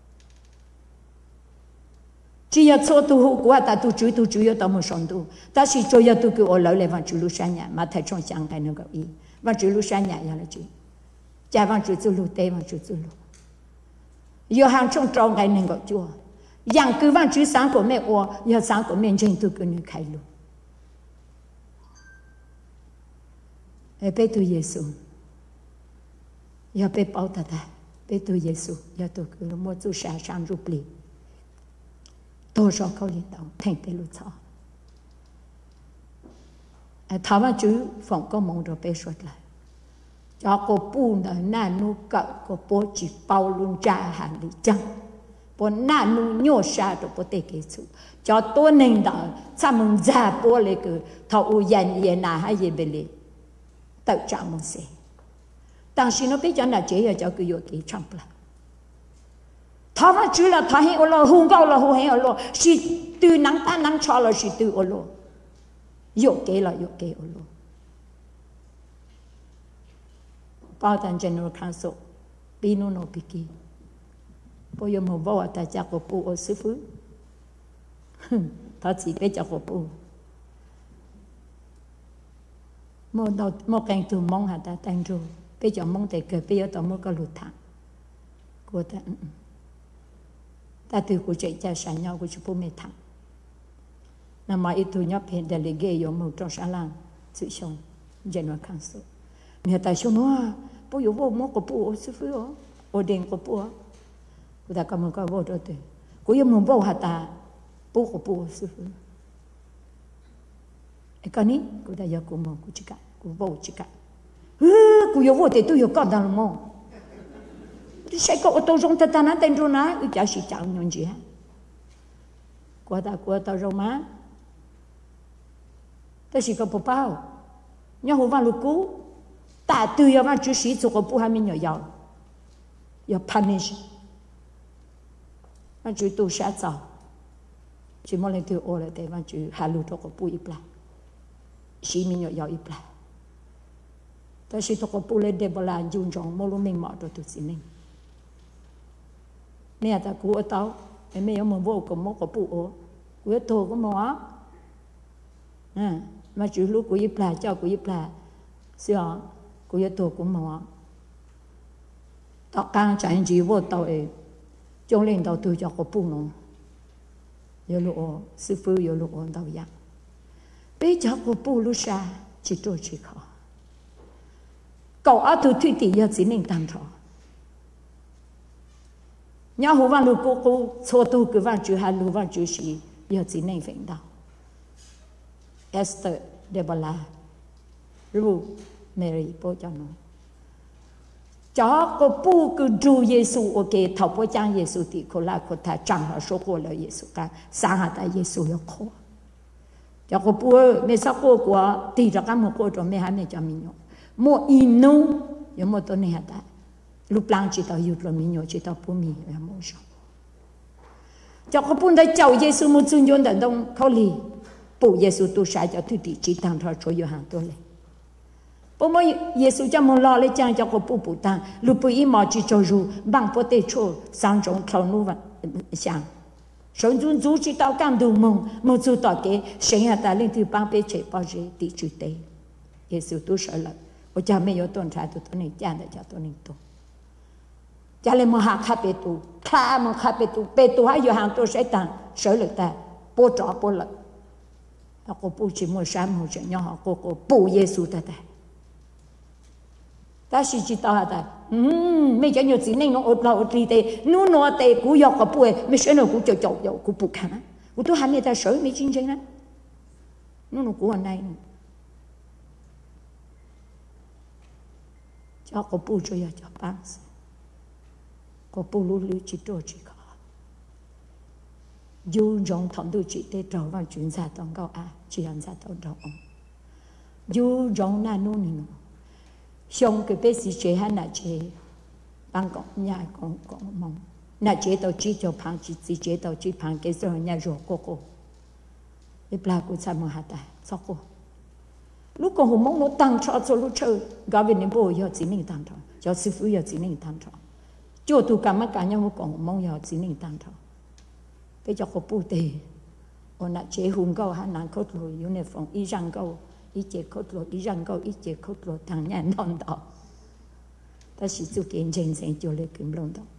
chỉ là số tu hữu của ta tu chú tu chú yêu tao muốn sống tu ta chỉ cho yêu tu cứ ở lâu lại vẫn chú lúc xa nhà mà thấy trong chẳng cái nó có ý vẫn chú lúc xa nhà là chú cha vẫn chú chú lúc tên vẫn chú chú lúc giờ hàng trong trong cái này gọi chúa, yang cứ vang chữ sáng của mẹ ô, giờ sáng của mẹ trên tôi cứ nên khai luôn. Ê bé tôi Giêsu, giờ bé bảo ta ta, bé tôi Giêsu, giờ tôi cứ mua chú sáng sáng rụp lì, tôi cho câu liên động thành tế lụt sao. Thảo mà chữ phòng có mong rồi bé xuất lại. Cho cô bù nở nà nu cậu cô bố chỉ bao luôn trả hàng lý chăng bố nà nu nhô xa rồi bố tê kế chú cho tôi nên đó cha mừng ra bố lê cứ thọ u dành dễ nà hay dễ bê lê tự trả mừng xe tăng sĩ nó biết cho nà chế cho cứ dụ ký trong là thọ mà chú là thọ hình ô lô hùng gạo là hùng hình ô lô chỉ từ nắng ta nắng cho là chỉ từ ô lô dụ kế là dụ kế ô lô bao tan general council pinu no piki bây giờ một vợ ta chắc có phụ ở sư phụ ta chỉ biết chắc có phụ một đầu một cành từ mong hạt ta thành rồi bây giờ mong để cái bây giờ tao mới có lụt thẳng của ta ta từ của chạy cha sản nhau của chú phụ mẹ thẳng nằm mà ít thu nhập hiện delegate giống một trong xã làng sự sống general council người ta nói nó bố yêu vô mốt của bố sư phụ ó, ở đền của bố, người ta cầm một cái vô đó thôi, cô yêu muốn vô hạt ta, bố của bố sư phụ, cái này cô ta yêu cô muốn cô chỉ cả, cô vô chỉ cả, cô yêu vô thì tôi yêu con đàn ông, tôi sẽ có tôi trong tay nó tên rồi nè, tôi chả chỉ chẳng nhận gì hết, cô ta cô ta rồi mà, tôi chỉ có bố bao, nhau hồ vào lục cũ. Ta từ giờ mà chú sĩ做個不係咪要要 punish， mà chú tu sát造，chú mỗi lần tu ở lại đây mà chú hạ lưu cho cái bu ít lại，sĩ mình要ít lại，但是嗰個bu lên đây bao là dùng trong mỗi lúc mình mở rồi tu sĩ mình，你係ta估ở đâu，你咩有冇vô個某個bu ở，估ở đâu個冇啊，嗯，mà chú lúc估ít lại，叫估ít lại，是啊。cô yêu tôi cũng mà tao càng chạy gì vô tao ấy trong lên tao tôi cho cô bù nó yêu lộ sư phụ yêu lộ tao vậy bây giờ cô bù lúc xa chỉ tôi chỉ khó cậu ở tôi thuyết tỷ giờ chỉ nên tăng thọ nhớ hồ văn lúc cô cô số tôi cứ văn chữ hai lúc văn chữ sĩ giờ chỉ nên phải đào Esther Deborah Ruth Mary bố cho nó cho cô bố cứ ru Giêsu ok thầu bố trang Giêsu thì cô là cô ta chẳng là số cô là Giêsu cả sáng hạ ta Giêsu yêu khó cho cô bố mấy sao cô của thì ra cái một cô cho mấy hai mấy cho mình nhổ một inu有冇多年的，路旁知道有了民谣，知道不民谣冇上。就我本来教耶稣冇尊重的东考虑，不耶稣都晒叫土地只当他所有很多嘞。 bố mới Giêsu cho mong lo lấy chàng cho cô bố bố ta lúc bố ý mà chỉ cho ru bằng bố tê chô sang trong thầu nu và sang sống dùn dùn chỉ tao cảm đủ mong mong dù tao cái sinh hạ ta lên từ bằng bê chế bao giờ đi chữ tế Giêsu tu sợ là ở cha mẹ yo tôn trái tu tôn này cha đã cha tôn này tu cha lên mà hạ khát bê tu khá mà khát bê tu bê tu hay yo hàng tu sẽ tăng sợ lực ta bố trọ bố lực cô bố chỉ mua sáng mua chuyện nhỏ cô cô bố Giêsu ta ta ta chỉ chỉ tao ta ừm mấy cái nhiều gì nên nó ổn là ổn đi thế nó nó thế cú dọc cái bùi mấy cái nó cú chọc chọc chọc cú bục khăn cú tôi hắn người ta sới mấy chuyện chuyện đó nó nó cú anh này cho cô bố cho cho bạn cô bố lưu lưu chỉ đồ chỉ có dù trong thằng tôi chỉ để trâu vào chuyện gia tông cao à chỉ làm gia tông trâu ông dù trong na nu nè xong cái bé sĩ chế hay là chế bằng con nhà con con mong là chế tàu chỉ cho phẳng chỉ chỉ chế tàu chỉ phẳng cái rồi nhà rồi cô cô cái bà cô sao mà hạt tài sao cô lúc còn hôm mong nó tăng cho cho lúc chơi gặp về nên bố giờ chỉ nên tăng cho cho sư phụ giờ chỉ nên tăng cho chỗ tu cảm mắt cả nhau còn mong giờ chỉ nên tăng cho bây giờ có bù tề ôn là chế hùng câu hà năng cốt lồi yêu này phòng y răng câu y chế cốt lồi y răng câu y chế cốt lồi thằng nhà non đó ta chỉ chịu kiến chân sen cho lấy kiếm lông đó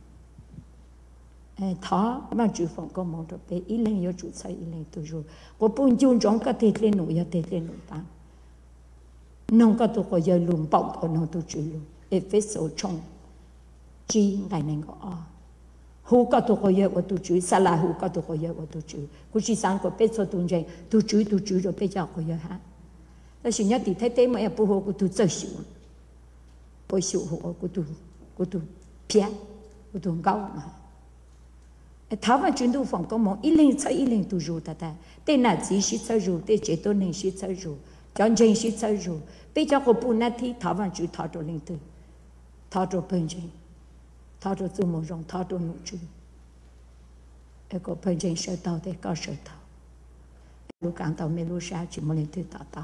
thọ mà chủ phòng có mong được bé y lên yêu chủ sai y lên tu rồi có bún chun trong cái thịt lên nồi ya thịt lên nồi bám nông cái tu có giờ lùm bọc của nông tu chửi lùm Ephesos trong chi ngày này có hú cả tụ coi của tụ chú, sa la hú cả tụ coi của tụ chú, cú chỉ sang của bé số tuần trên, tụ chú tụ chú rồi bé giáo coi ha.แต่สิ่งนี้ติดเท่ๆมาปูหัวกูตูเจ้าสิวปูสิวหัวกูตูกูตูเพี้ยกูตูเก้ามาไอ้ท้าวมันจุนดูฝั่งก็มองอีเล่งใช้อีเล่งตูรู้แต่แต่หน้าจีสิใช้รู้แต่เจตัวหนึ่งสิใช้รู้จอนเจงสิใช้รู้ไปเจ้าก็ปูนาทีท้าวมันจุท้าวตัวเล่งตัวท้าวตัวเป็นเจงท้าวตัวจุ่มรงท้าวตัวหนุ่มจุไอ้ก็เป็นเจงเสือเต่าแต่ก็เสือเต่าลูกการเต่าไม่รู้ชาจิมันเลยตัวเต่าเต่า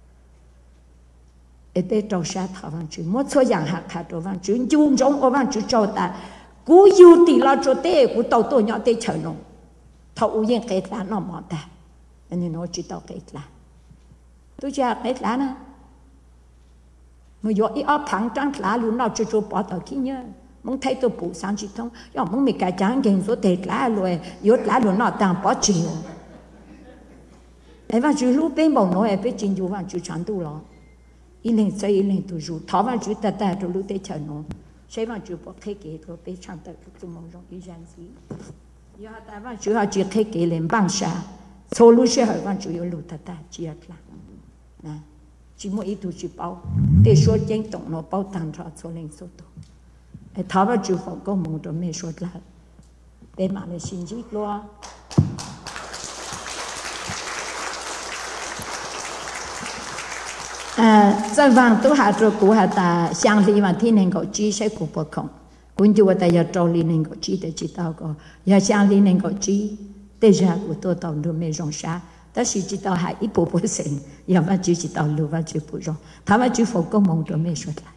ไอ้เป้เจ้าชาท้าวมันจุมั่วชั่วอย่างหักขาตัวมันจุยุ่งจงเอามันจุเจ้าตากูอยู่ตีเราโจเต้กูเต่าตัวเนาะเต้เฉินลงท้าวยังเกิดล้านน้องมอแต่อันนี้น้องจิตเต่าเกิดล้านตัวจะเกิดล้านนะมึงอยู่อีอ้อผังจังล้านลุ้นเราจะจูปอต่อขี้เนี่ยมึงไทยตัวปู่สามจิตทองย่อมึงมีการจ้างเก่งสุดเด็ดล้านเลยยศล้านลุ้นเราต่างปอจิ๋วไอ้ว่าจูรู้เป็นบ่น้อยไอ้เป็นจริงอยู่ว่าจูฉันดูหรออีเล่งใจอีเล่งตัวจูท้าวว่าจูแต่แต่ตัวรู้เต้เฉินลงใช่ว่าจูบอกให้เกตัวไปช่างแต่ตัวมองรงอีจันสียาแต่ว่าจูหาจูให้เกเลยบังชาโซลูช่วยว่าจู有路แต่แต่จีอัดละนะจีมัวอีตัวจีเป้าแต่说真懂了เป้าตังทอโซเล่งโซตัวไอ้ท้าวว่าจูบอกก็มองตัวไม่说ละเป็นมาเลยชินจีกลัว呃，在往都还做古还打乡里嘛，天能够知识古不空，关键我哋要做里能够知得知道个，要乡里能够知，对着古多到都没容啥，但是知道还一步步成，要么就知道路，要就不容，他们就佛个梦都没说来。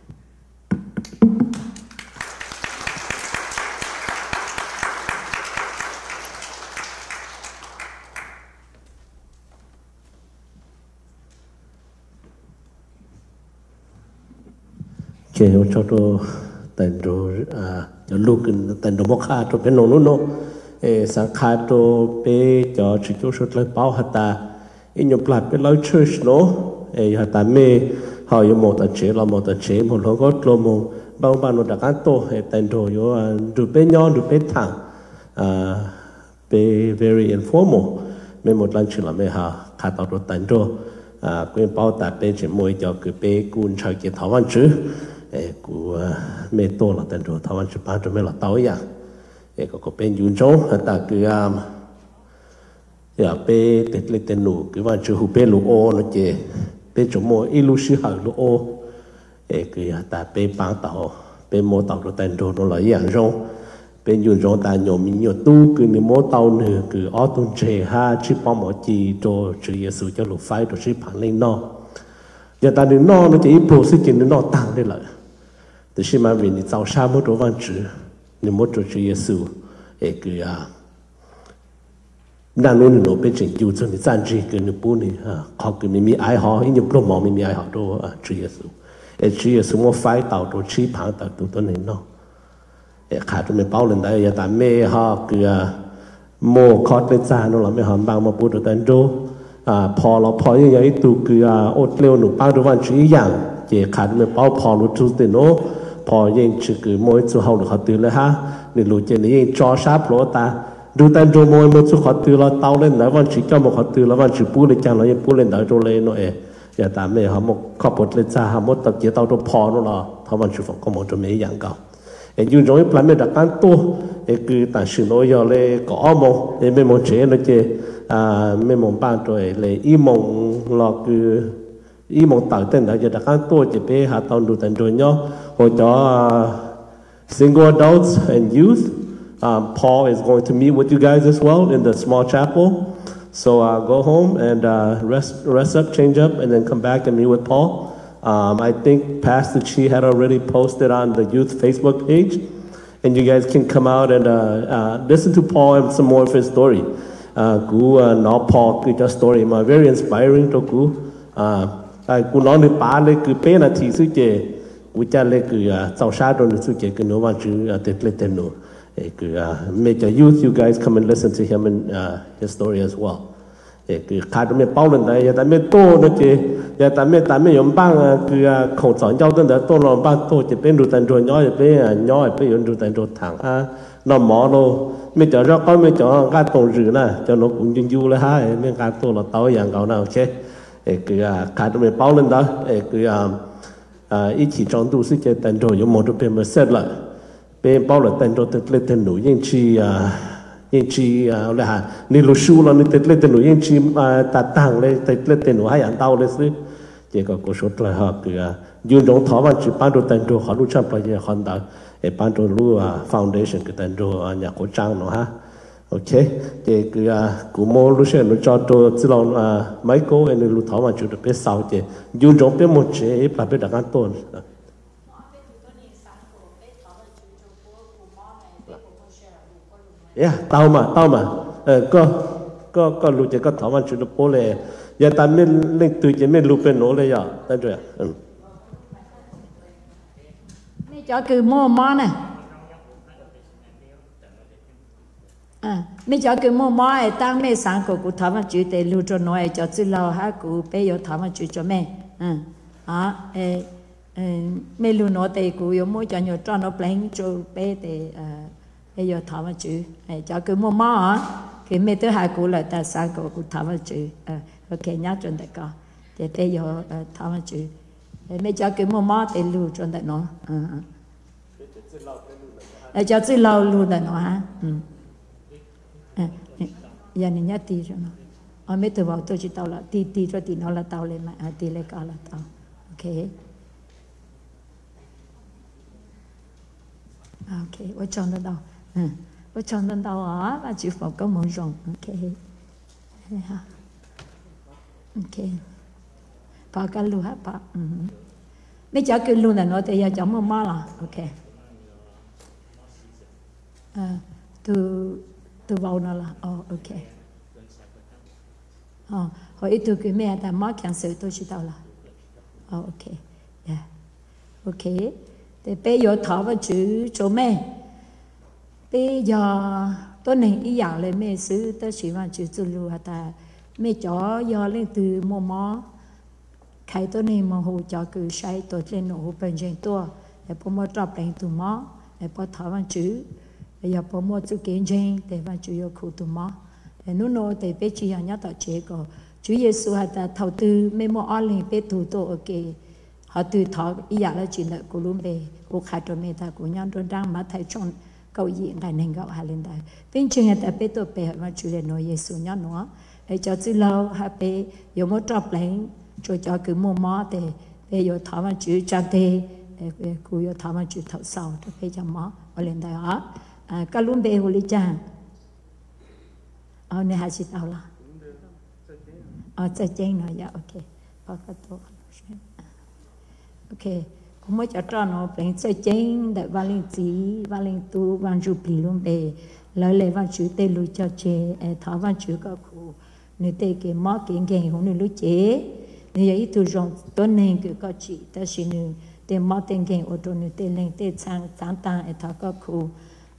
cái họ cho tôi tên rồi à lúc tên rồi bóc khá tôi bên nông nông sáng khá tôi bên cho chỉ cho số lấy bao hạt ta in nhục lại bên lấy church nó hạt ta mê họ有một tờ chế là một tờ chế một lỗ gót lô một bao bao nó đặc ăn to tên rồi yo được bên nhau được bên thẳng à bên very informal bên một lần chỉ là mấy hà khá tao rồi tên rồi à quên bao ta bên chỉ môi cho cái bên cuốn chơi cái thảo văn chữ của mẹ tôi là tên rồi thảo văn chụp bán cho mẹ là tao ya có có bên yun châu ta cứ à ya bé tết lên tên nụ cứ văn chụp hụp bé lụa ô nó chè bé chỗ mua ilu sư hở lụa ô cứ ta bé bán tàu bé mua tàu rồi tên rồi nó là dạng rong bên yun châu ta nhổ mình nhổ tu cứ ni mua tàu nữa cứ ở tuần chè ha chỉ bao mỗi chi cho chữ Giêsu cho lục phái rồi chỉ bán lên nó giờ ta đi no nó chỉ bổ sự kiện nó no tăng đi lại thì khi mà vì giàu sa một đồ văn chữ nhưng một đồ chữ Giêsu ấy cứ àนั่นนู่นโนเป็นสิ่งอยู่จนจานจีกันนึกปุ่นนี่ฮะเขาคือมีมีไอหออีนี่ปลุกมองมีมีไอหอตัวจีเยซูเอจีเยซูมันไฟต่อตัวชีพังต่อตัวตัวนี้เนาะเอขาดตัวไม่เป้าเลยได้ยาตาเมฮะคือโมคอดเป็นจานนู่นเราไม่หอมบางมาพูดตัวนั้นดูอ่าพอเราพอยังยังตัวคืออดเลี้ยวหนูป้าตัววันจีอย่างเจขาดไม่เป้าพอรู้จุดเนาะพอยังชื่อคือมวยจู่เขาหรือเขาตื่นเลยฮะนี่รู้เจนี่ยังจอชาร์ปโรตาดูแต่โจมวยมันสุดขอตื่นเราเต้าเล่นแล้ววันชีเจ้ามันขอตื่นแล้ววันชีปูเลยจังเรายังปูเล่นแต่โจเลยเนาะเออย่าตามไม่หาหมกขอบทเลยจ้าหาหมดตะเกียบเต้าตัวพอเนาะเราเพราะวันชีฝนก็มองจะไม่อย่างเก่าเอ็นยูตรงนี้ปลายไม่ดักการตัวเอ็คือแต่ชื่อน้อยเลยก็อ้อมเอ็ไม่มองเฉยเลยเจอ่าไม่มองบ้านตัวเลยอีมองเราคืออีมองต่างเต้นแต่จะดักการตัวจะไปหาตอนดูแต่โจเนาะหัวจ๋อ single adults and youth. Um, Paul is going to meet with you guys as well in the small chapel. So uh, go home and uh, rest, rest up, change up, and then come back and meet with Paul. Um, I think Pastor Chi had already posted on the youth Facebook page. And you guys can come out and uh, uh, listen to Paul and some more of his story. Cú nói Paul cứ cho story mà very inspiring cho cú. Cú nói được ba lệ cứ bé là thì sư chế. Cú cha lệ cứ giàu xa rồi sư chế cứ nói mà chứ tết lệ tên nữa. Uh, make a youth, you guys come and listen to him and uh, his story as well. Cứ khai được mấy bao lần này, giờ ta mấy tô nữa chứ, giờ ta mấy ta mấy yếm bang cứ không chọn nhau tên đó tô lòng bang tô chỉ bên ruột tàn ruột nhỏ chỉ bên nhỏ chỉ bên yếm ruột tàn ruột thẳng à, nó mỏ đâu, mấy chỗ đó có mấy chỗ cái tông rử nè, cho nó cũng dung duเลยha, mấy cái tô là tao dạng cậu nào chứ, cứ khai được mấy bao lần đó, cứ ít chỉ trong tu sức chơi tàn ruột yếm một đôi bên mới xét lại. Bên bao là tên đồ tết lệ tên nổi yên chi yên chi là hà ni lô su là ni tết lệ tên nổi yên chi ta tăng lên tết lệ tên nổi hai anh tao lên xứ chỉ có cố số là họ cứ dùng trong thọ văn chỉ ban đồ tên đồ họ lúc chăm bây giờ họ đã ban đồ lu foundation cái tên đồ nhà cổ trang nó ha ok thì cứ cụ mô lúc xem nó cho đồ chỉ là mấy cô anh lúc thọ văn chỉ được biết sau thì dùng trong biết một chế là biết đặc ăn tôn. Yeah, tao mà, tao mà, ờ, có, có, có lũ chỉ có thảo văn chuyện bố lệ, giờ ta mình lên từ chỉ mình lũ bên nổ lệ giờ, tên rồi, ừ. Mấy chỗ cứ mua mỏ này, à, mấy chỗ cứ mua mỏ ấy, tăng mấy sáng của cụ thảo văn chuyện để lũ cho nói cho chỉ lâu ha cụ bé yêu thảo văn chuyện cho mẹ, ừ, à, ê, mấy lũ nói để cụ yêu mua cho nhiều cho nó bánh cho bé để bây giờ thảo văn chữ, cho cứ mua mỏ hả? Khi mấy thứ hai cụ lại ta sang cụ cụ thảo văn chữ, ok nhớ chuẩn đại co, thì bây giờ thảo văn chữ, mấy cho cứ mua mỏ thì lưu chuẩn đại nó, cho chỉ lâu lưu đại nó ha, giờ này nhớ tì cho nó, ở mấy thứ bảo tôi chỉ tao là tì tì cho tì nó là tao lên mà, tì lên co là tao, ok. Ok, tôi chọn được đâu. Ừ. Tôi chọn được đâu á, và chịu phỏng có muốn rộng. Ok. Ok. Có cái lưu hả bà. Mấy cháu cứ lưu là nói thì giờ cháu mua má là. Ok. À, từ từ vào nó là. Oh, ok. Ờ, hồi ít từ cái mẹ ta má càng sự tôi chỉ tao là. Oh, ok. Yeah. Ok. Thì bây giờ thảo vào chữ chỗ mẹ. Bây giờ tôi này ý dạng lên mẹ xứ tôi chỉ vào chữ chữ lưu hả ta. Mẹ chó giờ lên từ mô mó. Khai tôi này mà hồ cho cứ say tôi lên nổ bên trên tôi. Để bố mô trọc đánh tù mó. Để bố thảo vào chữ. Bây giờ bố mô chữ kiến trên để vào chữ yêu khu tù mó. Để nụ nô thì bây chỉ là nhớ tạo chế của Chúa Giêsu hả ta thảo tư mẹ mô ổn lên bây tù tôi ok. Họ từ thọ ý giả là chuyện lợi của luôn về cuộc khai trò mê ta của nhau rồi đang mà thấy trong câu diện ngày nên gạo hà lên đây bên trên người ta biết tôi bé mà chủ đề nói Giêsu nhau nữa để cho chứ lâu hà bé có một trọc lấy rồi cho cứ mua mỏ để để có thọ mà chữ trang thế để cô có thọ mà chữ thọ sau để bé cho mỏ ở lên đây hả các luôn bé hồ lý chàng ở nơi hà sĩ tàu là ở chơi chơi nói dạ ok bao cái tổ ok cũng mới cho cho nó bên chơi chén để vào linh chỉ vào linh tu vào chụp bì luôn bề lời lời vào chữ tê lui cho chế thọ vào chữ có khu nếu tê cái mót cái game không nên lui chế nếu vậy tu dùng tuần này cái có chỉ ta chỉ nếu tê mót tên game ở trong nếu tê lên tê sang sáng tăng thọ có khu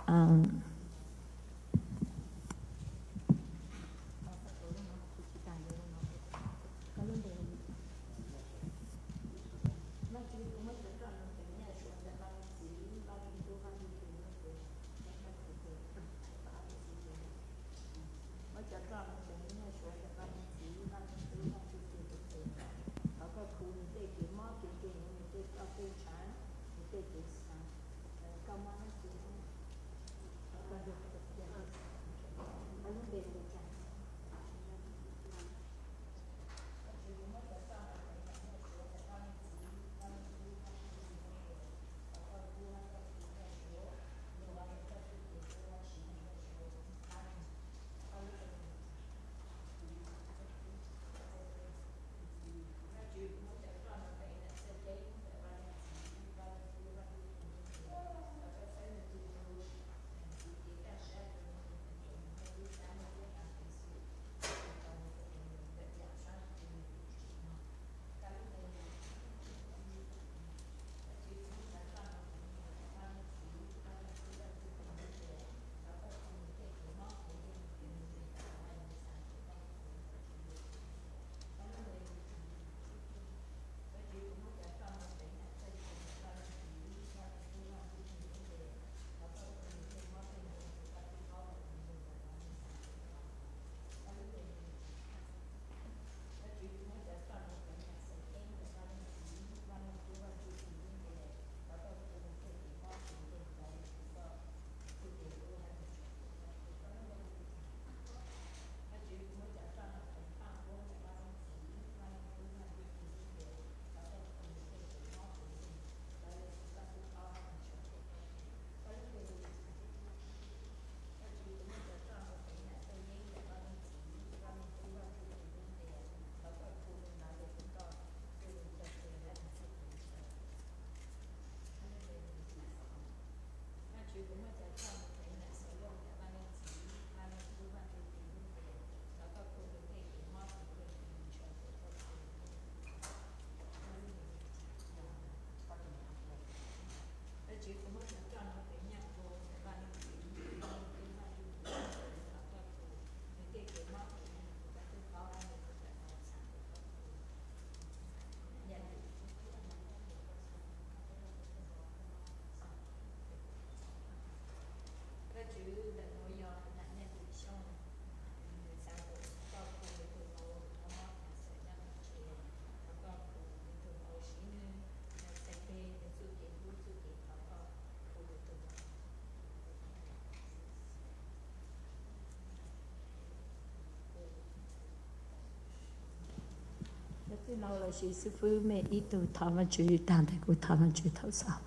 nó là sự sư phụ mẹ ít tu thọ văn chữ đàn thầy của thọ văn chữ thọ sao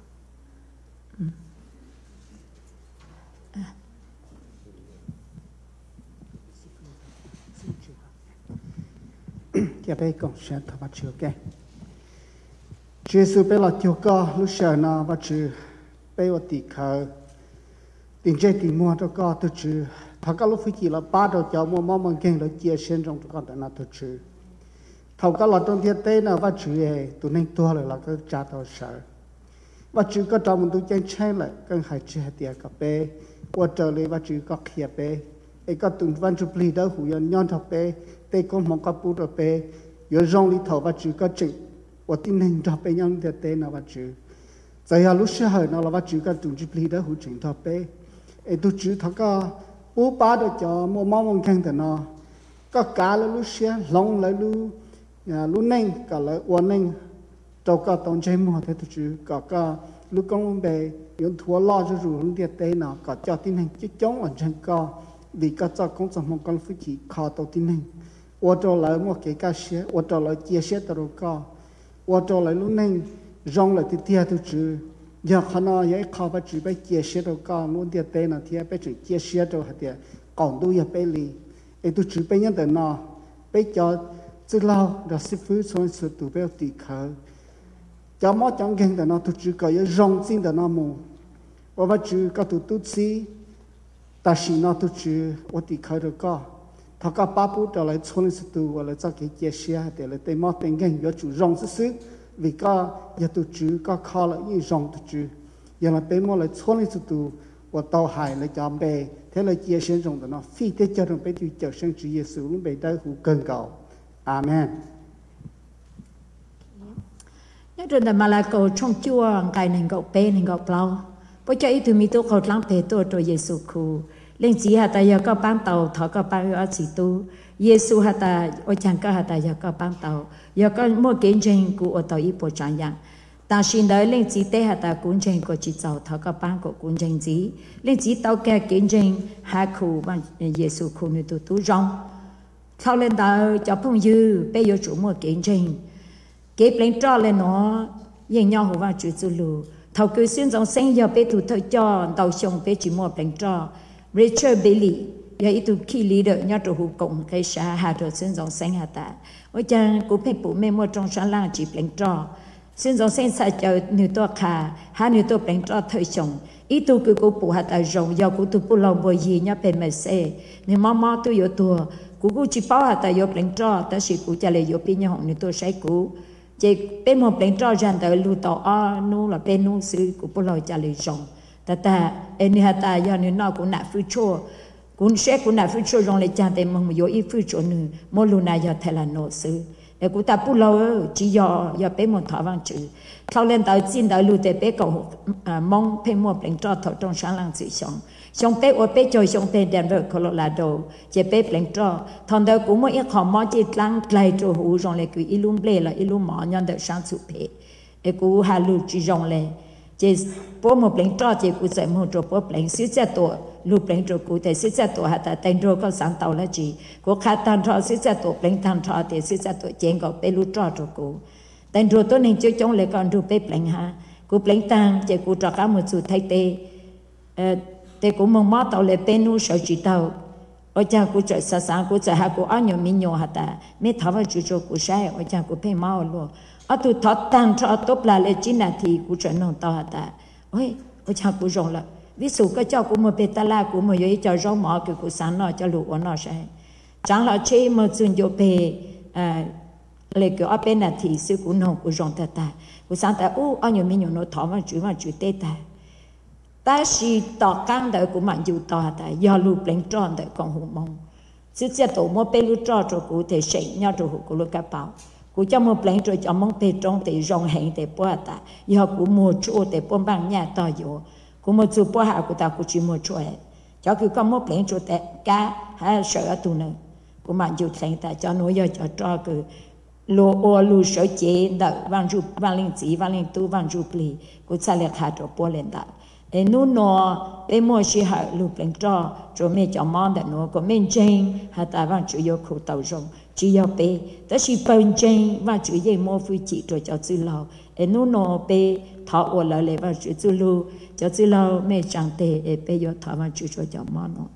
cái đây còn sẽ thọ văn chữ cái chữ sư bé là tiêu co lúc sợ nó văn chữ bé ở tỉ khờ tình chơi tỉ mua cho co tôi chữ thọ các lúc phải chỉ là ba đầu cháu mua mong mong kinh là chia sẻ trong con tại nó tôi chữ thầu các loại trong thiên tế nào và chữ ấy tụi nên tua lại là cái trả tàu sợ và chữ có trong một tụi chân chơi lại cái hai chữ hai tiệt cà phê qua trở lại và chữ có khía phê ấy có tụi văn chụp lì đó hủ nhân nhon thọ phê tây con mong có bút thọ phê giờ rong lì thầu và chữ có chữ và tin nên thọ phê nhân thiên tế nào và chữ giờ giờ lúc xưa hồi nào là và chữ có tụi chụp lì đó hủ chữ thọ phê ấy tụi chữ thọ có bố ba được cho mua mong mong khen từ nó có cá là lúc xưa long lại lúc lúc này cả là uốn này trâu cả tông chơi mua thế chứ cả cả lúc con bé những thua lo cho rủ những địa tây nào cả cho tin hành chứ chống ở trên co vì cả cho con trong một con phi chỉ khó tàu tin hành uốn trâu lại một cái cá xe uốn trâu lại chia sẻ tàu co uốn trâu lại lúc này rong lại thì tia thôi chứ giờ khả năng vậy khó phải chỉ phải chia sẻ tàu co những địa tây nào thì phải chỉ chia sẻ tàu hạt địa còn đôi giờ phải lì ấy tôi chỉ phải nhận được nó phải cho chứ lâu đã xếp phứ xuống sự tụ béo tì khờ cho mót chẳng khen để nó tụ chữ có yếu rong xin để nó mù và và chữ có tụ tụ xí ta xí nó tụ chữ và tì khờ được có thọ có ba bút trở lại xuống sự tụ và lại cho cái chia sẻ để lại tên mót tên khen yếu chữ rong sức sức vì có yếu tụ chữ có khó là yếu rong tụ chữ giờ là tên mót lại xuống sự tụ và tàu hải lại cho bè thế là chia sẻ rong để nó phi thế cho nó bé tụ chờ sinh chữ Giêsu lúc bé đây hữu cơn cầu Amen. Nhớ trên đời Malaco trong chùa cái này gạo bé này gạo bao, bây giờ ít mi tu khẩu lăng bé tu rồi Giêsu khu, lên chỉ hạt ta giờ có bán tàu thọ có bán ở chỉ tu, Giêsu hạt ta ở chẳng có hạt ta giờ có bán tàu, giờ có mua kiến trình của ở tàu ít bộ trang dạng, ta xin đợi lên chỉ tế hạt ta kiến trình của chỉ tàu thọ có bán của kiến trình gì, lên chỉ tàu cái kiến trình hai khu bằng Giêsu khu người tu tu rong. Sau lên đó cho phong dư bây giờ chủ mua kiến trình kế lên cho lên nó yên nhau hồ vào chữ lù thầu cứ xuyên dòng xanh giờ bây tụ thời cho đầu sông bây chỉ mua lên cho Richard Bailey giờ ít tụ khi lý đợi nhau tụ hồ cộng cái xã hà rồi xuyên dòng xanh hà ta ôi cha cũng phải bổ mê mua trong sáng làng chỉ lên cho xuyên dòng xanh sai chờ nửa to khà hai nửa to lên cho thời sông ít tụ cứ cố bổ hà ta rồng giờ cũng tụ bổ lòng bồi gì nhau bên mày xe nên mò mò tụ yếu tụ cú cú chỉ bảo hạt tại yop lên trò, ta chỉ cú trả lời yop pin nhau ni tôi sai cú, chỉ bên một lên trò rằng tại lưu tàu a nu là bên nu sư cú bảo lời trả lời rong, ta ta anh hạt tại giờ ni nó cũng nạp phu chua, cũng sẽ cũng nạp phu chua rong lấy chàng tại mong yo ít phu chua nu, mỗi lúc này giờ thay là nô sư, để cú ta bảo lời chỉ giờ giờ bên một thọ vang chữ, sau lên tại xin tại lưu tại bên cầu mong bên một lên trò thọ trong sáng lăng chữ xong. Xong bé ở bé chơi xong bé Denver Colorado chỉ bé lên trò thằng đó cũng mới họ mới chỉ lăng lại cho hú rong lại cứ ilum ble là ilum mỏ nhân được sáng sụp bé để cứ hà lu chỉ rong lại chỉ bố một lên trò chỉ cứ sẽ một chỗ bố lên xí xe tổ lu lên chỗ cứ để xí xe tổ hà ta tên rồi có sáng tàu là chỉ cứ khát tan trò xí xe tổ lên tan trò để xí xe tổ chén có bé lu trò chỗ cứ tên rồi tôi nên chơi trong lại còn rồi bé lên ha cứ lên tan chỉ cứ trò cả một số thay tê thế cũng mong mót tàu lệ bên nu sợ chỉ tàu, ở cha cũng chạy xa xa cũng chạy hạ cũng ăn nhiều miếng nhiều hả ta, mấy thằng vào chú cho cũng sai, ở cha cũng phải máu luôn, ở tụi thọ tăng cho tốt là lệ chín là thì cũng chạy nông tàu hả ta, ôi, ở cha cũng rong là, ví dụ cái cháu cũng một bê ta la cũng một cái cháu rong mỏ cái cũng sáng nó cho lụa nó sai, chẳng là chế mà dùng cho bê, lệ cái ở bên là thì sư cũng nông cũng rong ta ta, cũng sáng ta, ô, ăn nhiều miếng nhiều nó thọ vào chú vào chú tê ta. Ta chỉ tỏ căng đời của mình dù tỏ tại do lụp lên tròn đời con hùng mong sự sẽ tổ một bên lụp tròn rồi cụ thể xảy nhau rồi cụ lụp cá bảo cụ cho một lên rồi cho mong bên trong để rong hành để bỏ ta do cụ mua chỗ để buôn bán nhà tỏ vô cụ mua chỗ bỏ hạ cụ ta cụ chỉ mua chỗ ấy cho cứ có một lên chỗ để cá hay sợ tụ nữa cụ mình dù thành ta cho nó giờ cho cho cứ lô ô lô sợ chế đợi vang chụp vang linh chỉ vang linh tu vang chụp lì cụ sẽ liệt hạt rồi bỏ lên đó để nu nó để mua xí hạt lụp lên trò rồi mấy cháu món để nó có mấy chân hạt ta vang chủ yếu khẩu tàu rong chủ yếu bé đó chỉ bận chân và chủ yếu mua phu chỉ rồi cho chữ lâu để nu nó bé thọ ở lại lại và chữ chữ lâu cho chữ lâu mấy chẳng tệ để bé yếu thọ và chữ cho cháu món nó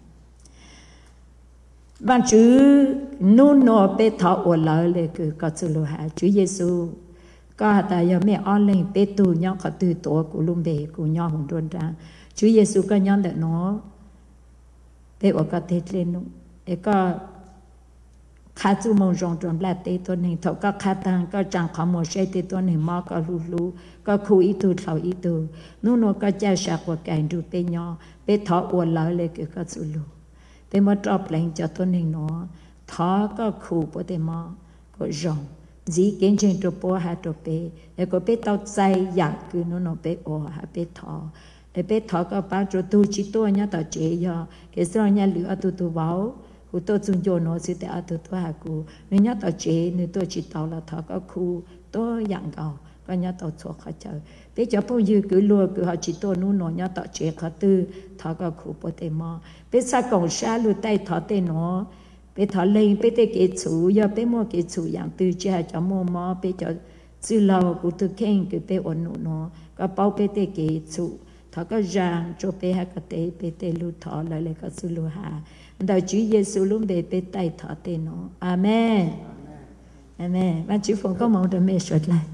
và chữ nu nó bé thọ ở lại lại cứ có chữ lâu hả chữ Giêsu có ta giờ mẹ on lên bé tu nhau có từ tổ của lùm bể của nhau hùng đôn ra Chúa Giêsu có nhân để nó bé ở cái thế lên nó để có khá chú mong rong rong là tê tôi nên thọ có khá tăng có chẳng có một xe tê tôi nên mò có lù lù có khu ý tu thầu ý tu nó nó có cha sạc của cảnh rồi bé nhau bé thọ uốn lại lên cái có chú lù bé mất drop lên cho tôi nên nó thọ có khu bữa tê mò có rong dĩ kiến trên trộp bò hạt trộp bê để có bê tao say giặc cứ nó nó bê ồ hạt bê thọ để bê thọ có bao trộp tu chỉ tu nhá tao chế giờ cái sau nhá lửa tu tu vào cụ tôi dùng cho nó sẽ để tu tu hạt cụ nếu nhá tao chế nếu tôi chỉ tao là thọ có khu tôi dạng cầu có nhá tao chua khó chờ bê cho bao nhiêu cứ lùa cứ họ chỉ tu nó nó nhá tao chế khó tư thọ có khu bò tê mò bê sa cổng sa lùi tay thọ tê nó bé thọ lên bé tê cái chủ giờ bé mua cái chủ dạng từ cha cho mua mò bé cho chữ lâu của tôi khen cái bé ổn nó có bao bé tê cái chủ thọ có ràng cho bé hay cái tê bé tê lu thọ lại lại có sự lu hà đạo Chúa Giêsu luôn bé bé tay thọ tê nó amen Amen. Và chữ phụ có một đôi mẹ xuất lại.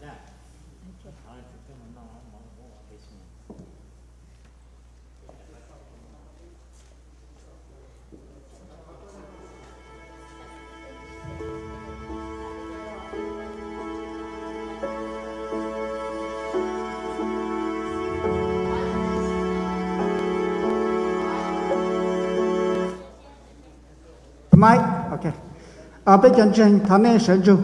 Mai, ok. À, bây giờ trên thằng này sẽ dùng.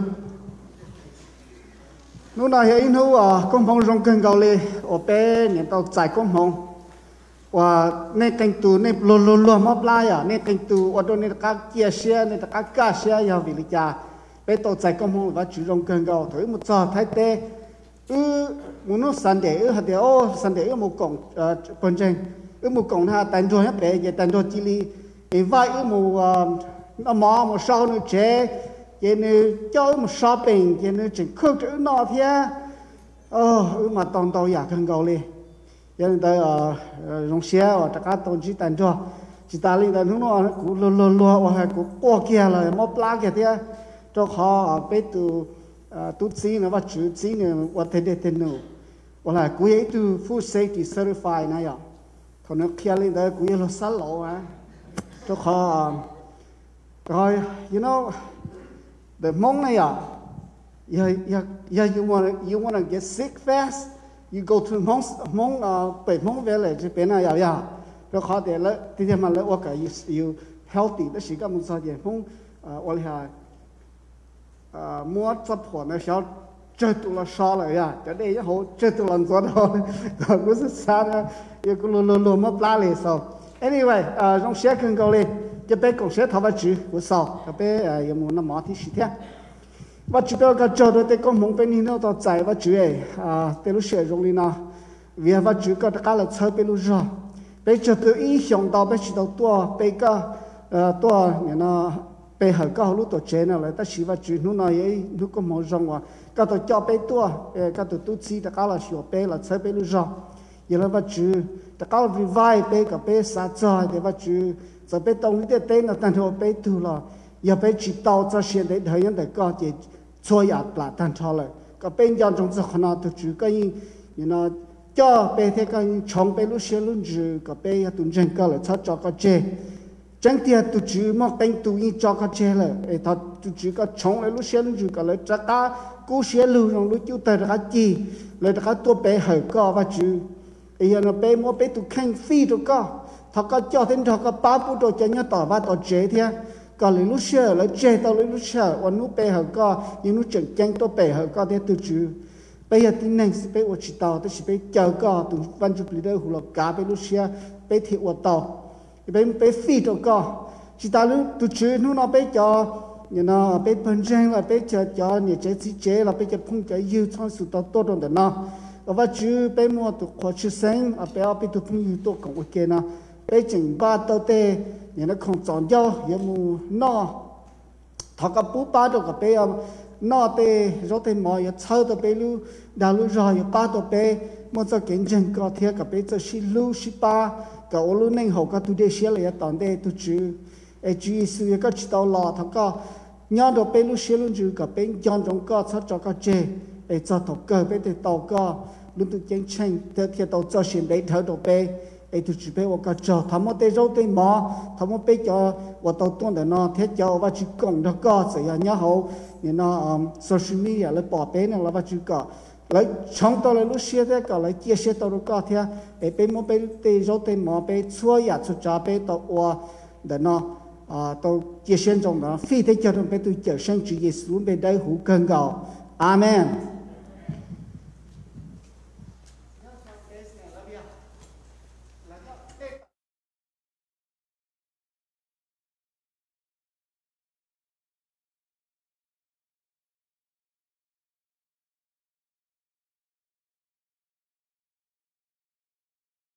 Lúc nào hiện hữu à, công phong rong cân cầu lì, ở bên những tàu chạy công phong, và nên canh tu nên luôn luôn luôn móp lại à, nên canh tu ở đâu nên các chia sẻ nên các cá sẻ nhau vì lý do, bên tàu chạy công phong và chủ rong cân cầu, thôi một giờ thay thế, ư muốn nó sẵn để ư hạt để ô sẵn để ư một cổng bên trên, ư một cổng ha tàn rồi hết bé, vậy tàn rồi chỉ li, vì vậy ư một nó mò một sau nữa chế chế nữa cho một shopping chế nữa chỉ khơi chữ nọ thế ờ mà toàn tàu giả cần cầu đi cho nên tới ở trong xe ở tất cả tàu chỉ tàn cho chỉ ta lên tới lúc nó cũng lừa lừa lừa hoặc cũng qua kia là móp lá kia thế cho họ biết từ tu sĩ nữa và chữ sĩ nữa và thế để thế nữa hoặc là cũng ấy từ food safety certified này à còn nó kia lên tới cũng là sát lộ á cho họ rồi, you know, the Hmong này à, yeah, yeah, yeah, you wanna, you wanna get sick fast, you go to Hmong, Hmong, uh,北 Hmong village bên này à, yeah, rồi họ để lại, thì mà lại ok, you, you healthy, đó chỉ có một số gì, Hmong, hoặc là mua chất phẩm này sao chơi tụi nó sao lại à, cho đây họ chơi tụi nó sao đó, còn cũng rất xa đó, you cũng luôn luôn luôn mất lá liền sao, anyway, trong xe cần cầu lên. Cái bé cũng sẽ tháo vào chữ của sau cái bé有冇那么的时间và chữ bé cái chỗ đó thì con muốn bên nó tao chạy vào chữ ấy à từ lúc sử dụng đi nào vì vào chữ cái cái là chơi bên lúc rồi bé cho từ ý想到bé chỉ đầu tua bé cái tua nó bé hơi cái lúc tổ chế nào lại ta chỉ vào chữ nó nói ấy lúc con muốn dùng à cái tổ cho bé tua cái tổ tu chỉ cái là sửa bé là chơi bên lúc rồi giờ là vào chữ cái revive bé cái bé sát chơi để vào chữ giờ bé tông cái tên là thành hồ bé tu là giờ bé chỉ tao cho hiện tại thời gian để có chỉ cho nhà là thành cho lại cái bên trong trong cái nào tôi chỉ cái như nó cho bé thế cái trong bé lúc xưa lúc trước cái bé tuần trên cái là cho cái chế chẳng tiếc tôi chỉ mà bên tu in cho cái chế là ấy thật tôi chỉ cái trong lại lúc xưa lúc trước cái là chắc cả cú xưa lúc trong lúc chú tới cái gì lại cái tua bé hơi có và chữ ấy là bé mua bé tu khanh phi rồi có thọ có cho thêm thọ có ba bút đồ cho nhau tỏ ba tỏ chế thế còn lấy lúc xưa lấy chế tao lấy lúc xưa còn lúc bé hở có nhưng lúc chẳng chẳng tôi bé hở có thế từ chữ bây giờ tin này bé ở chỉ tàu tôi chỉ bé chờ có từ văn chụp lý đâu hụt cả bé lúc xưa bé thiệt ở tàu bé bé phi đồ có chỉ tao lúc từ chữ lúc nó bé cho như nó bé phân tranh là bé cho cho nhiều chế chỉ chế là bé cho phong cho yêu trong sự tao tốt hơn nó và chữ bé mua từ khoa chữ sinh à bé bé từ phong yêu tốt cũng ok nó bây chừng ba tàu tê nhà nó không chọn cho giờ mù no thọ cái bút ba đồ cái bé no tê rồi tê mò giờ chơi tàu bé lu đào lu rồi giờ ba tàu bé một giờ kiến chân có thiệt cái bé giờ xí lu xí ba cái ô lu nên học cái tu đề xí lại tòn tê tu chữ ai chữ sư cái chữ tàu lò thọ cái nhớ đồ bé lu xí lu chữ cái bé chọn trong cái sao cho cái chê ai cho thọ cái bé tê tàu cái lúc tu chân chân thiệt thiệt tàu cho xuyên đấy thở đồ bé ấy tụi chị bé ở cái chỗ thằng một tay rau tay mò thằng một bé cho ở tàu tuần để nó thế cho và chỉ còn đó có sự nhớ hậu như nó social media lấy bỏ bé này là và chỉ có lấy trong tàu lấy lúc xưa thế cả lấy chia sẻ tàu đó có thế ấy bé một bé tay rau tay mò bé xua ya cho cha bé tàu ở để nó tàu chia sẻ trong đó phi thế cho nó bé tụi chờ sang chữ Giêsu bé đây hữu cơn gạo amen